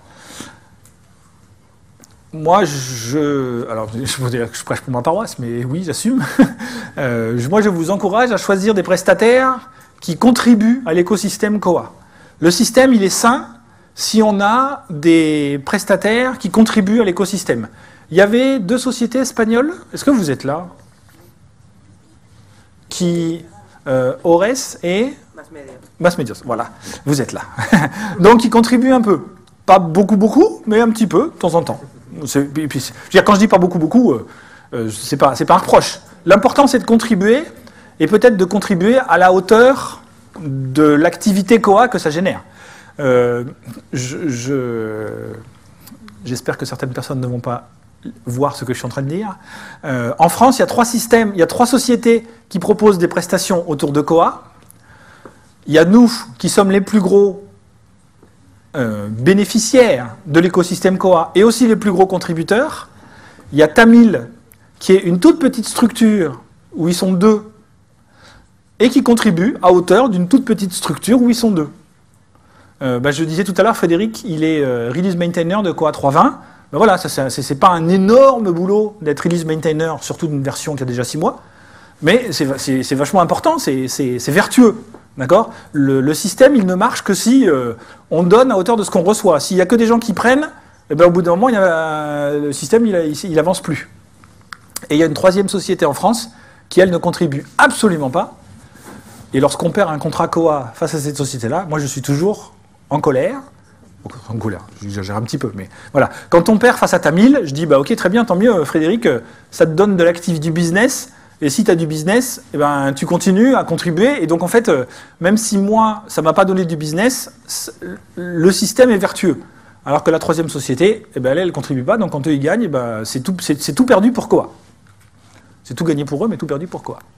Moi, alors, je vous dirais que je prêche pour ma paroisse, mais oui, j'assume. Moi, je vous encourage à choisir des prestataires qui contribuent à l'écosystème Koha. Le système, il est sain si on a des prestataires qui contribuent à l'écosystème. Il y avait 2 sociétés espagnoles. Est-ce que vous êtes là ? Ores et Mass Medios. Voilà, vous êtes là. Donc, ils contribuent un peu. Pas beaucoup, mais un petit peu, de temps en temps. Puis, je veux dire, quand je dis pas beaucoup, c'est pas un reproche. L'important, c'est de contribuer, et peut-être de contribuer à la hauteur de l'activité Koha que ça génère. J'espère que certaines personnes ne vont pas voir ce que je suis en train de dire. En France, il y a 3 systèmes, il y a 3 sociétés qui proposent des prestations autour de Koha. Il y a nous qui sommes les plus gros bénéficiaires de l'écosystème Koha et aussi les plus gros contributeurs. Il y a Tamil qui est une toute petite structure où ils sont 2 et qui contribue à hauteur d'une toute petite structure où ils sont 2. Je disais tout à l'heure, Frédéric, il est release maintainer de Koha 3.20. Voilà, c'est pas un énorme boulot d'être release maintainer, surtout d'une version qui a déjà 6 mois, mais c'est vachement important, c'est vertueux. D'accord ? Le système, il ne marche que si on donne à hauteur de ce qu'on reçoit. S'il n'y a que des gens qui prennent, au bout d'un moment, le système, il avance plus. Et il y a une 3e société en France qui, elle, ne contribue absolument pas. Et lorsqu'on perd un contrat Koha face à cette société-là, moi, je suis toujours en colère. En colère, j'exagère un petit peu, mais voilà. Quand on perd face à Tamil, je dis, ok, très bien, tant mieux, Frédéric, ça te donne de l'actif du business. Et si tu as du business, tu continues à contribuer. Et donc, en fait, même si moi, ça ne m'a pas donné du business, le système est vertueux. Alors que la 3e société, elle ne contribue pas. Donc, quand eux, ils gagnent, c'est tout perdu pour Koha. C'est tout gagné pour eux, mais tout perdu pour Koha.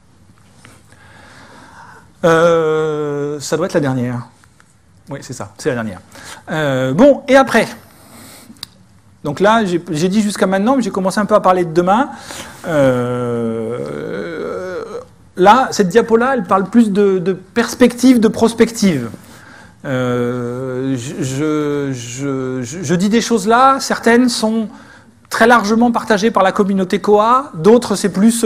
Ça doit être la dernière. Oui, c'est ça, c'est la dernière. Bon, et après ? Donc là, j'ai dit jusqu'à maintenant, mais j'ai commencé un peu à parler de demain. Là, cette diapo-là, elle parle plus de perspective, de prospective. Je dis des choses là, certaines sont très largement partagées par la communauté Koha, d'autres c'est plus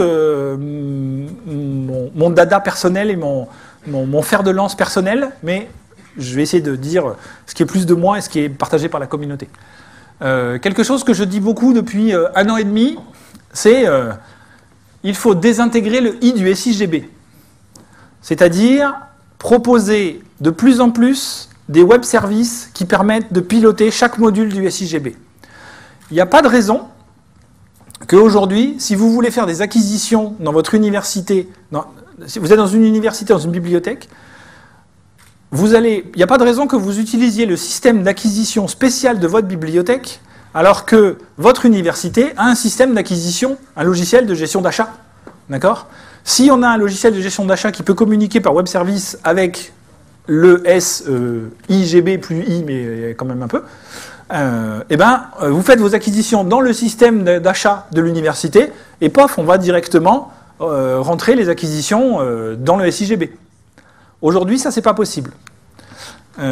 mon dada personnel et mon fer de lance personnel, mais je vais essayer de dire ce qui est plus de moi et ce qui est partagé par la communauté. Quelque chose que je dis beaucoup depuis 1 an et demi, c'est il faut désintégrer le I du SIGB. C'est-à-dire proposer de plus en plus des web services qui permettent de piloter chaque module du SIGB. Il n'y a pas de raison qu'aujourd'hui, si vous voulez faire des acquisitions dans votre université, si vous êtes dans une université, dans une bibliothèque, il n'y a pas de raison que vous utilisiez le système d'acquisition spécial de votre bibliothèque alors que votre université a un système d'acquisition, un logiciel de gestion d'achat. D'accord ? Si on a un logiciel de gestion d'achat qui peut communiquer par web service avec le SIGB plus I, mais quand même un peu, vous faites vos acquisitions dans le système d'achat de l'université et pof, on va directement rentrer les acquisitions dans le SIGB. Aujourd'hui, ça, c'est pas possible. Je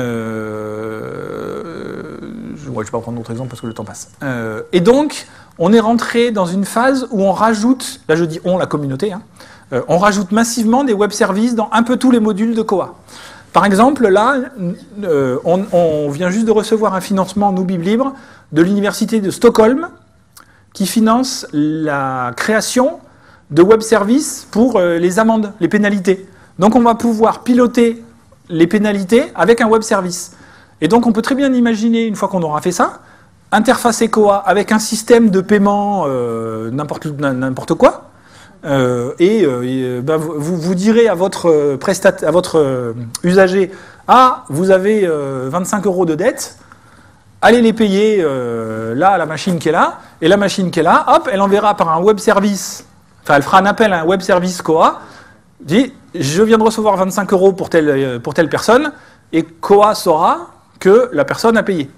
ne vais pas prendre d'autres exemples parce que le temps passe. Et donc, on est rentré dans une phase où on rajoute, là je dis on, la communauté, on rajoute massivement des web services dans un peu tous les modules de Koha. Par exemple, là, on vient juste de recevoir un financement, nous, BibLibre, de l'université de Stockholm, qui finance la création de web services pour les amendes, les pénalités. Donc on va pouvoir piloter les pénalités avec un web service. Et donc on peut très bien imaginer, une fois qu'on aura fait ça, interfacer Koha avec un système de paiement n'importe quoi, vous direz à votre usager, ah, vous avez 25 € de dette, allez les payer là à la machine qui est là, et la machine qui est là, hop, elle enverra par un web service, enfin elle fera un appel à un web service Koha, dit je viens de recevoir 25 € pour telle personne, et Koha saura que la personne a payé.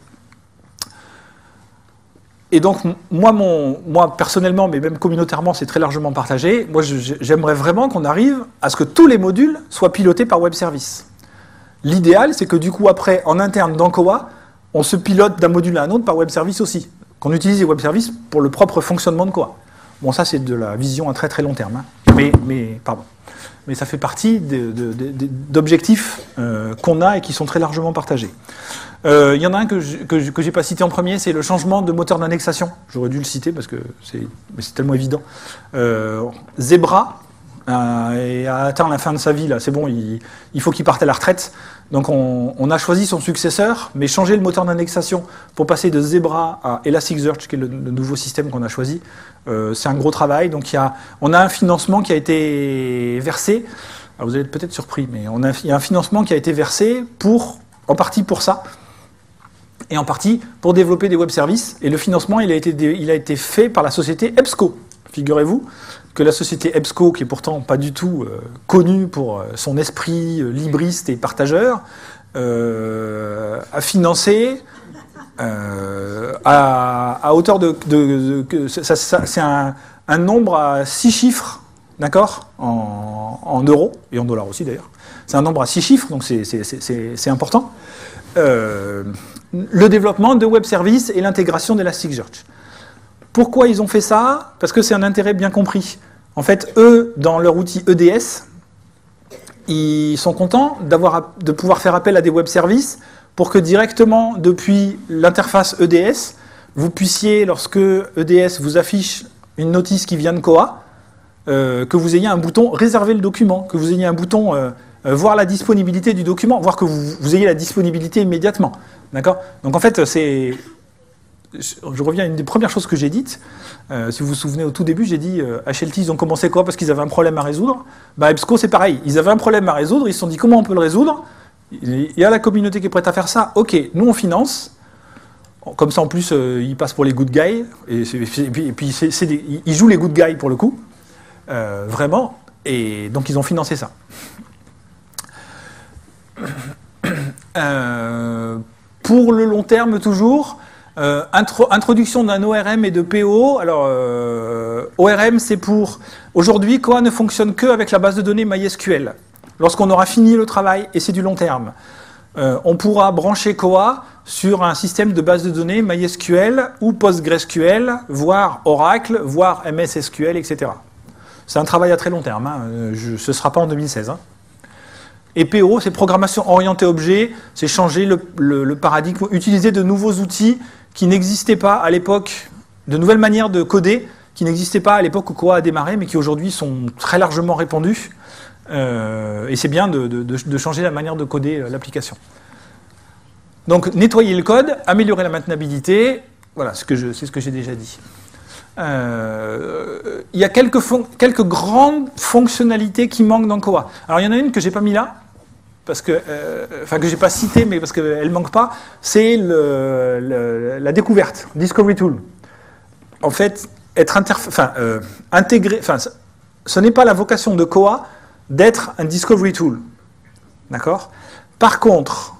Et donc, moi personnellement, mais même communautairement, c'est très largement partagé. Moi, j'aimerais vraiment qu'on arrive à ce que tous les modules soient pilotés par web service. L'idéal, c'est que du coup, après, en interne dans Koha, on se pilote d'un module à un autre par web service aussi. Qu'on utilise les web services pour le propre fonctionnement de Koha. Bon, ça, c'est de la vision à très très long terme. Mais ça fait partie d'objectifs qu'on a et qui sont très largement partagés. Il y en a un que j'ai pas cité en premier, c'est le changement de moteur d'indexation. J'aurais dû le citer parce que c'est tellement évident. Zebra et a atteint la fin de sa vie, là, c'est bon, il faut qu'il parte à la retraite. Donc on a choisi son successeur, mais changer le moteur d'indexation pour passer de Zebra à Elasticsearch, qui est le nouveau système qu'on a choisi, c'est un gros travail. Donc on a un financement qui a été versé. Alors vous allez être peut-être surpris, mais il y a un financement qui a été versé en partie pour ça, et en partie pour développer des web services. Et le financement, il a été fait par la société EBSCO. Figurez-vous que la société EBSCO, qui est pourtant pas du tout connue pour son esprit libriste et partageur, a financé à hauteur c'est un nombre à 6 chiffres, d'accord, en euros, et en dollars aussi d'ailleurs. C'est un nombre à 6 chiffres, donc c'est important. Le développement de web services et l'intégration d'Elasticsearch. Pourquoi ils ont fait ça? Parce que c'est un intérêt bien compris. En fait, eux, dans leur outil EDS, ils sont contents de pouvoir faire appel à des web services pour que directement, depuis l'interface EDS, vous puissiez, lorsque EDS vous affiche une notice qui vient de Koha, que vous ayez un bouton « Réserver le document », que vous ayez un bouton « Voir la disponibilité du document », voire que vous ayez la disponibilité immédiatement. D'accord? Donc en fait, je reviens à une des premières choses que j'ai dites. Si vous vous souvenez, au tout début, j'ai dit HLT, ils ont commencé quoi? Parce qu'ils avaient un problème à résoudre. EBSCO, c'est pareil. Ils avaient un problème à résoudre. Ils se sont dit comment on peut le résoudre? Il y a la communauté qui est prête à faire ça. Ok, nous on finance. Comme ça, en plus, ils passent pour les good guys. Et puis ils jouent les good guys pour le coup. Vraiment. Et donc, ils ont financé ça. Pour le long terme, toujours. Introduction d'un ORM et de PO. Alors, ORM, c'est pour... Aujourd'hui, Koha ne fonctionne qu'avec la base de données MySQL. Lorsqu'on aura fini le travail, et c'est du long terme, on pourra brancher Koha sur un système de base de données MySQL ou PostgreSQL, voire Oracle, voire MS SQL, etc. C'est un travail à très long terme. Ce ne sera pas en 2016. Et PO, c'est programmation orientée objet, c'est changer le paradigme, utiliser de nouveaux outils qui n'existaient pas à l'époque, de nouvelles manières de coder qui n'existaient pas à l'époque où Koha a démarré, mais qui aujourd'hui sont très largement répandus. Et c'est bien de changer la manière de coder l'application. Donc nettoyer le code, améliorer la maintenabilité, voilà, c'est ce que j'ai déjà dit. Il y a quelques grandes fonctionnalités qui manquent dans Koha. Alors il y en a une que j'ai pas mis là, parce que, que j'ai pas citée, mais parce qu'elle manque pas, c'est la découverte, Discovery Tool. En fait, intégré, ce n'est pas la vocation de Koha d'être un Discovery Tool. D'accord? Par contre,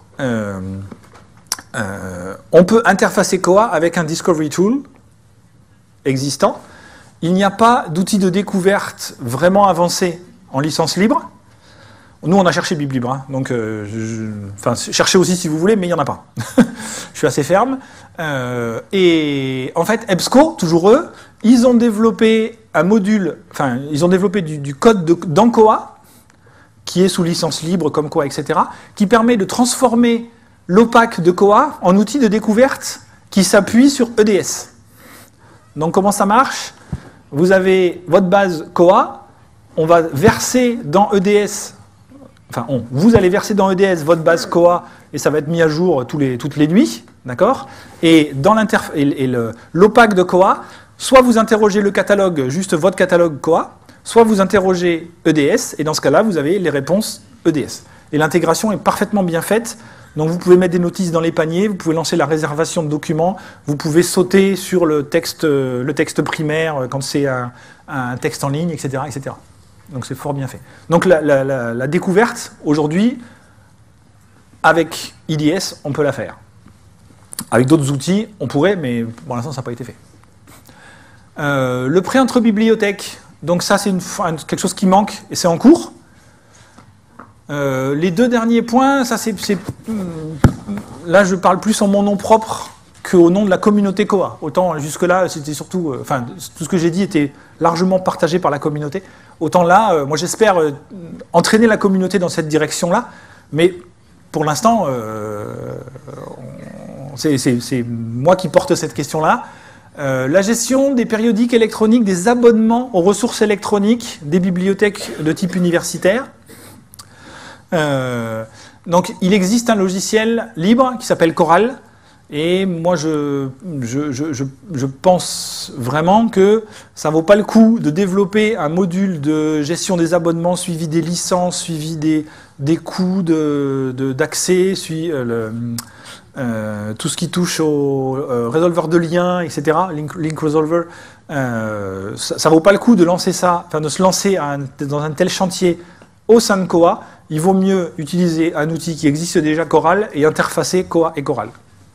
on peut interfacer Koha avec un Discovery Tool existant. Il n'y a pas d'outil de découverte vraiment avancé en licence libre. Nous, on a cherché BibLibre, donc cherchez aussi si vous voulez, mais il n'y en a pas. Je suis assez ferme. Et en fait, EBSCO, toujours eux, ils ont développé un module, ils ont développé du code dans Koha, qui est sous licence libre comme Koha, etc., qui permet de transformer l'opaque de Koha en outil de découverte qui s'appuie sur EDS. Donc comment ça marche? Vous avez votre base Koha, on va verser dans EDS, vous allez verser dans EDS votre base Koha et ça va être mis à jour toutes les nuits, d'accord? Et dans l'opaque de Koha, soit vous interrogez le catalogue, juste votre catalogue Koha, soit vous interrogez EDS, et dans ce cas-là, vous avez les réponses EDS. Et l'intégration est parfaitement bien faite, donc vous pouvez mettre des notices dans les paniers, vous pouvez lancer la réservation de documents, vous pouvez sauter sur le texte primaire quand c'est un texte en ligne, etc., etc. Donc c'est fort bien fait. Donc la découverte, aujourd'hui, avec IDS, on peut la faire. Avec d'autres outils, on pourrait, mais pour l'instant, ça n'a pas été fait. Le prêt entre bibliothèques, donc ça c'est quelque chose qui manque et c'est en cours. Les deux derniers points, ça là je parle plus en mon nom propre qu'au nom de la communauté Koha. Autant jusque-là, c'était surtout, tout ce que j'ai dit était largement partagé par la communauté. Autant là, moi j'espère entraîner la communauté dans cette direction-là, mais pour l'instant, c'est moi qui porte cette question-là. La gestion des périodiques électroniques, des abonnements aux ressources électroniques des bibliothèques de type universitaire. Donc, il existe un logiciel libre qui s'appelle Coral. Et moi, je pense vraiment que ça ne vaut pas le coup de développer un module de gestion des abonnements, suivi des licences, suivi des coûts d'accès, tout ce qui touche au résolveur de liens, etc., link resolver. Ça ne vaut pas le coup de lancer ça, enfin de se lancer dans un tel chantier au sein de Koha. Il vaut mieux utiliser un outil qui existe déjà, Coral, et interfacer Koha et Coral.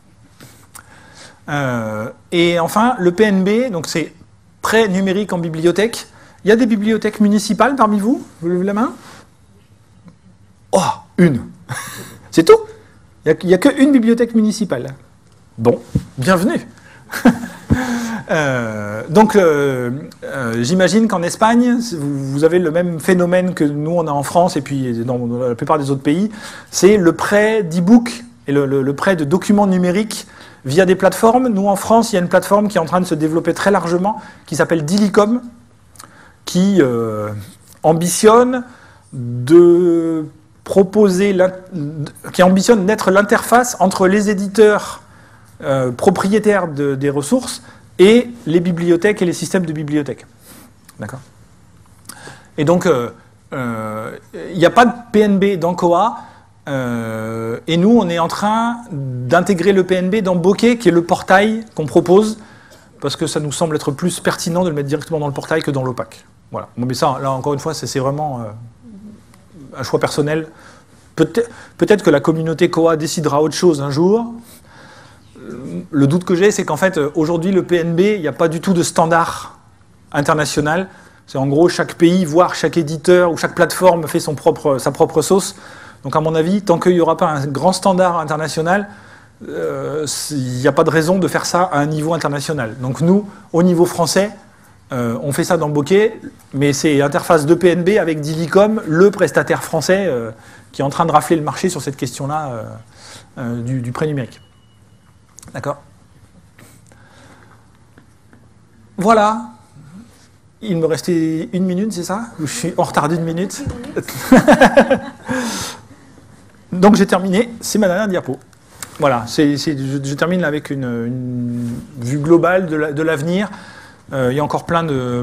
Et enfin, le PNB, donc c'est prêt numérique en bibliothèque. Il y a des bibliothèques municipales parmi vous? Vous levez la main? Oh, une. C'est tout? Il n'y a qu'une bibliothèque municipale. Bon, bienvenue. Donc, j'imagine qu'en Espagne, vous avez le même phénomène que nous, on a en France, et puis dans la plupart des autres pays, c'est le prêt d'e-book et le prêt de documents numériques via des plateformes. Nous, en France, il y a une plateforme qui est en train de se développer très largement, qui s'appelle Dilicom, qui ambitionne d'être l'interface entre les éditeurs propriétaires des ressources et les bibliothèques et les systèmes de bibliothèques. D'accord ? Et donc, il n'y a pas de PNB dans Koha. Et nous, on est en train d'intégrer le PNB dans Bokeh, qui est le portail qu'on propose, parce que ça nous semble être plus pertinent de le mettre directement dans le portail que dans l'OPAC. Voilà. Bon, mais ça, là, encore une fois, c'est vraiment un choix personnel. Peut-être que la communauté Koha décidera autre chose un jour. Le doute que j'ai, c'est qu'en fait, aujourd'hui, le PNB, il n'y a pas du tout de standard international. C'est en gros, chaque pays, voire chaque éditeur ou chaque plateforme fait sa propre sauce. Donc à mon avis, tant qu'il n'y aura pas un grand standard international, il n'y a pas de raison de faire ça à un niveau international. Donc nous, au niveau français, on fait ça dans Bokeh, mais c'est interface de PNB avec Dilicom, le prestataire français qui est en train de rafler le marché sur cette question-là du prêt numérique. D'accord ? Voilà. Il me restait 1 minute, c'est ça? Je suis en retard d'1 minute. Donc j'ai terminé, c'est ma dernière diapo. Voilà, je termine avec une vue globale de l'avenir. Il y a encore plein de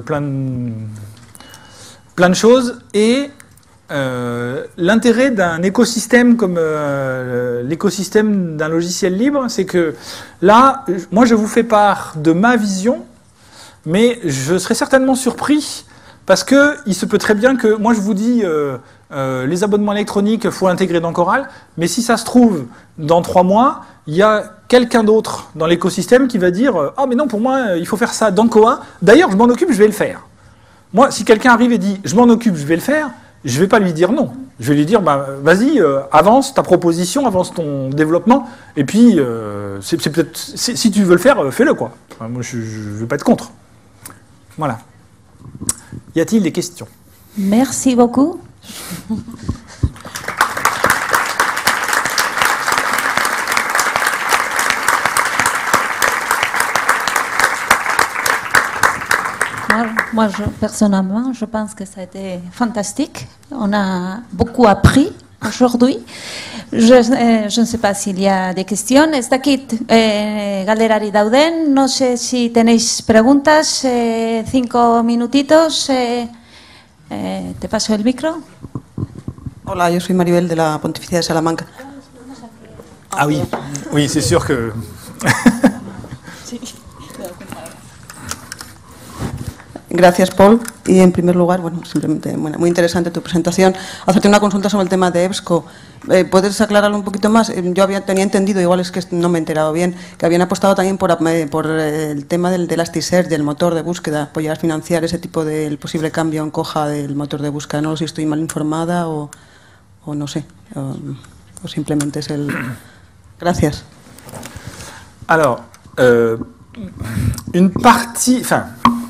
choses. Et l'intérêt d'un écosystème comme l'écosystème d'un logiciel libre, c'est que là, moi je vous fais part de ma vision, mais je serais certainement surpris parce qu'il se peut très bien que, moi je vous dis, les abonnements électroniques, il faut intégrer dans Coral, mais si ça se trouve, dans 3 mois, il y a quelqu'un d'autre dans l'écosystème qui va dire « Ah mais non, pour moi, il faut faire ça dans Koha. D'ailleurs, je m'en occupe, je vais le faire. » Moi, si quelqu'un arrive et dit « Je m'en occupe, je vais le faire », je ne vais pas lui dire non. Je vais lui dire bah, « Vas-y, avance ta proposition, avance ton développement, et puis, c'est peut-être, si tu veux le faire, fais-le, quoi. Enfin, moi, je ne vais pas être contre. » Voilà. Y a-t-il des questions? Merci beaucoup. Moi, personnellement, je pense que ça a été fantastique. On a beaucoup appris aujourd'hui. Je ne sais pas s'il y a des questions. Ez dakit galderari dauden. No sé si tenéis preguntas. 5 minutitos. Te paso el micro. Hola, yo soy Maribel de la Pontificia de Salamanca. Ah oui, oui, c'est sûr que... Gracias, Paul. Y en primer lugar, bueno, simplemente muy interesante tu presentación. Hacerte una consulta sobre el tema de EBSCO. ¿Puedes aclararlo un poquito más? Yo tenía entendido, igual es que no me he enterado bien, que habían apostado también por el tema del Elasticsearch, del motor de búsqueda, apoyar, financiar ese tipo del posible cambio en Koha del motor de búsqueda. No sé si estoy mal informada o no sé, o simplemente es el... Gracias. Alors, une partie... Enfin,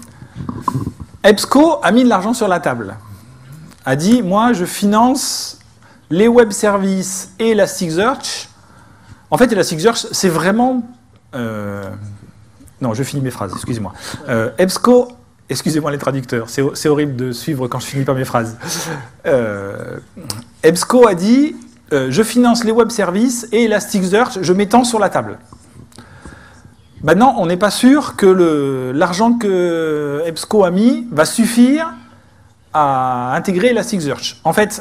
EBSCO a mis de l'argent sur la table. A dit, moi, je finance les web services et Elasticsearch. En fait, Elasticsearch, c'est vraiment Non, je finis mes phrases, excusez-moi. EBSCO, excusez-moi les traducteurs, c'est horrible de suivre quand je finis pas mes phrases. EBSCO a dit, je finance les web services et Elasticsearch, je m'étends sur la table. Maintenant, on n'est pas sûr que l'argent que EBSCO a mis va suffire à intégrer Elasticsearch. En fait,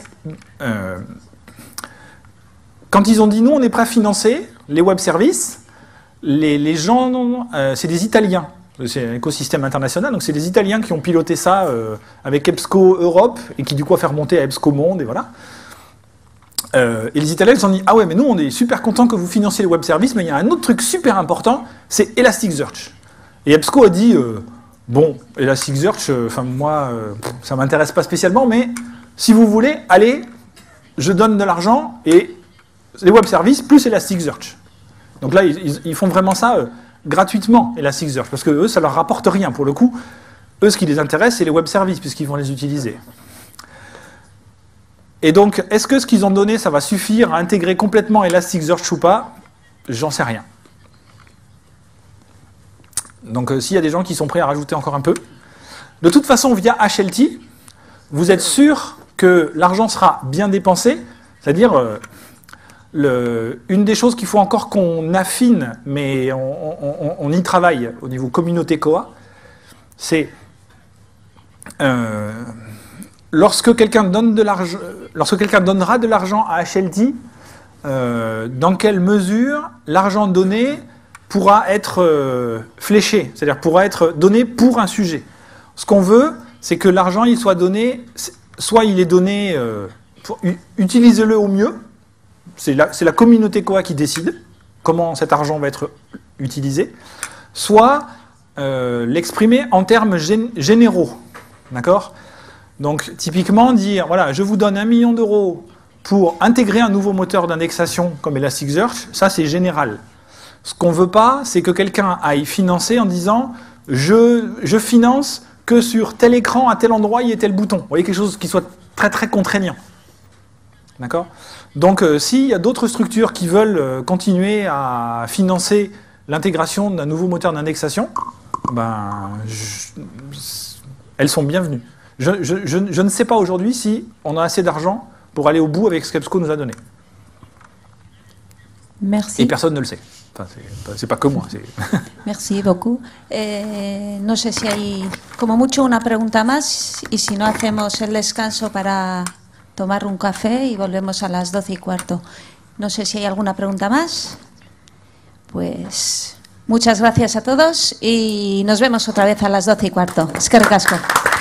quand ils ont dit, nous, on est prêt à financer les web services, les gens, c'est des Italiens. C'est un écosystème international, donc c'est des Italiens qui ont piloté ça avec EBSCO Europe et qui du coup a fait remonter à EBSCO Monde, et voilà. Et les Italiens ils ont dit, ah ouais, mais nous on est super contents que vous financiez les web services, mais il y a un autre truc super important, c'est Elasticsearch. Et EBSCO a dit, bon, Elasticsearch, moi, ça m'intéresse pas spécialement, mais si vous voulez, allez, je donne de l'argent et les web services plus Elasticsearch. Donc là, ils font vraiment ça gratuitement, Elasticsearch, parce que eux, ça leur rapporte rien. Pour le coup, eux, ce qui les intéresse, c'est les web services, puisqu'ils vont les utiliser. Et donc, est-ce que ce qu'ils ont donné, ça va suffire à intégrer complètement Elasticsearch ou pas? J'en sais rien. Donc, s'il y a des gens qui sont prêts à rajouter encore un peu. De toute façon, via HLT, vous êtes sûr que l'argent sera bien dépensé, c'est-à-dire... une des choses qu'il faut encore qu'on affine, mais on y travaille au niveau communauté Koha, c'est lorsque quelqu'un donnera de l'argent à HLT, dans quelle mesure l'argent donné pourra être fléché, c'est-à-dire pourra être donné pour un sujet. Ce qu'on veut, c'est que l'argent il soit donné, soit il est donné, utilisez-le au mieux. C'est la communauté Koha qui décide comment cet argent va être utilisé, soit l'exprimer en termes généraux. D'accord ? Donc, typiquement, dire, voilà, je vous donne 1 million d'euros pour intégrer un nouveau moteur d'indexation comme Elasticsearch, ça c'est général. Ce qu'on ne veut pas, c'est que quelqu'un aille financer en disant, je finance que sur tel écran, à tel endroit, il y ait tel bouton. Vous voyez, quelque chose qui soit très très contraignant. D'accord ? Donc, s'il y a d'autres structures qui veulent continuer à financer l'intégration d'un nouveau moteur d'indexation, elles sont bienvenues. Je ne sais pas aujourd'hui si on a assez d'argent pour aller au bout avec ce qu'EBSCO nous a donné. Merci. Et personne ne le sait. Enfin, c'est pas que moi. Merci beaucoup. No sé si hay como mucho una pregunta más y si no hacemos el descanso para tomar un café y volvemos a las 12:15. No sé si hay alguna pregunta más. Pues muchas gracias a todos y nos vemos otra vez a las 12:15. Eskerrik asko.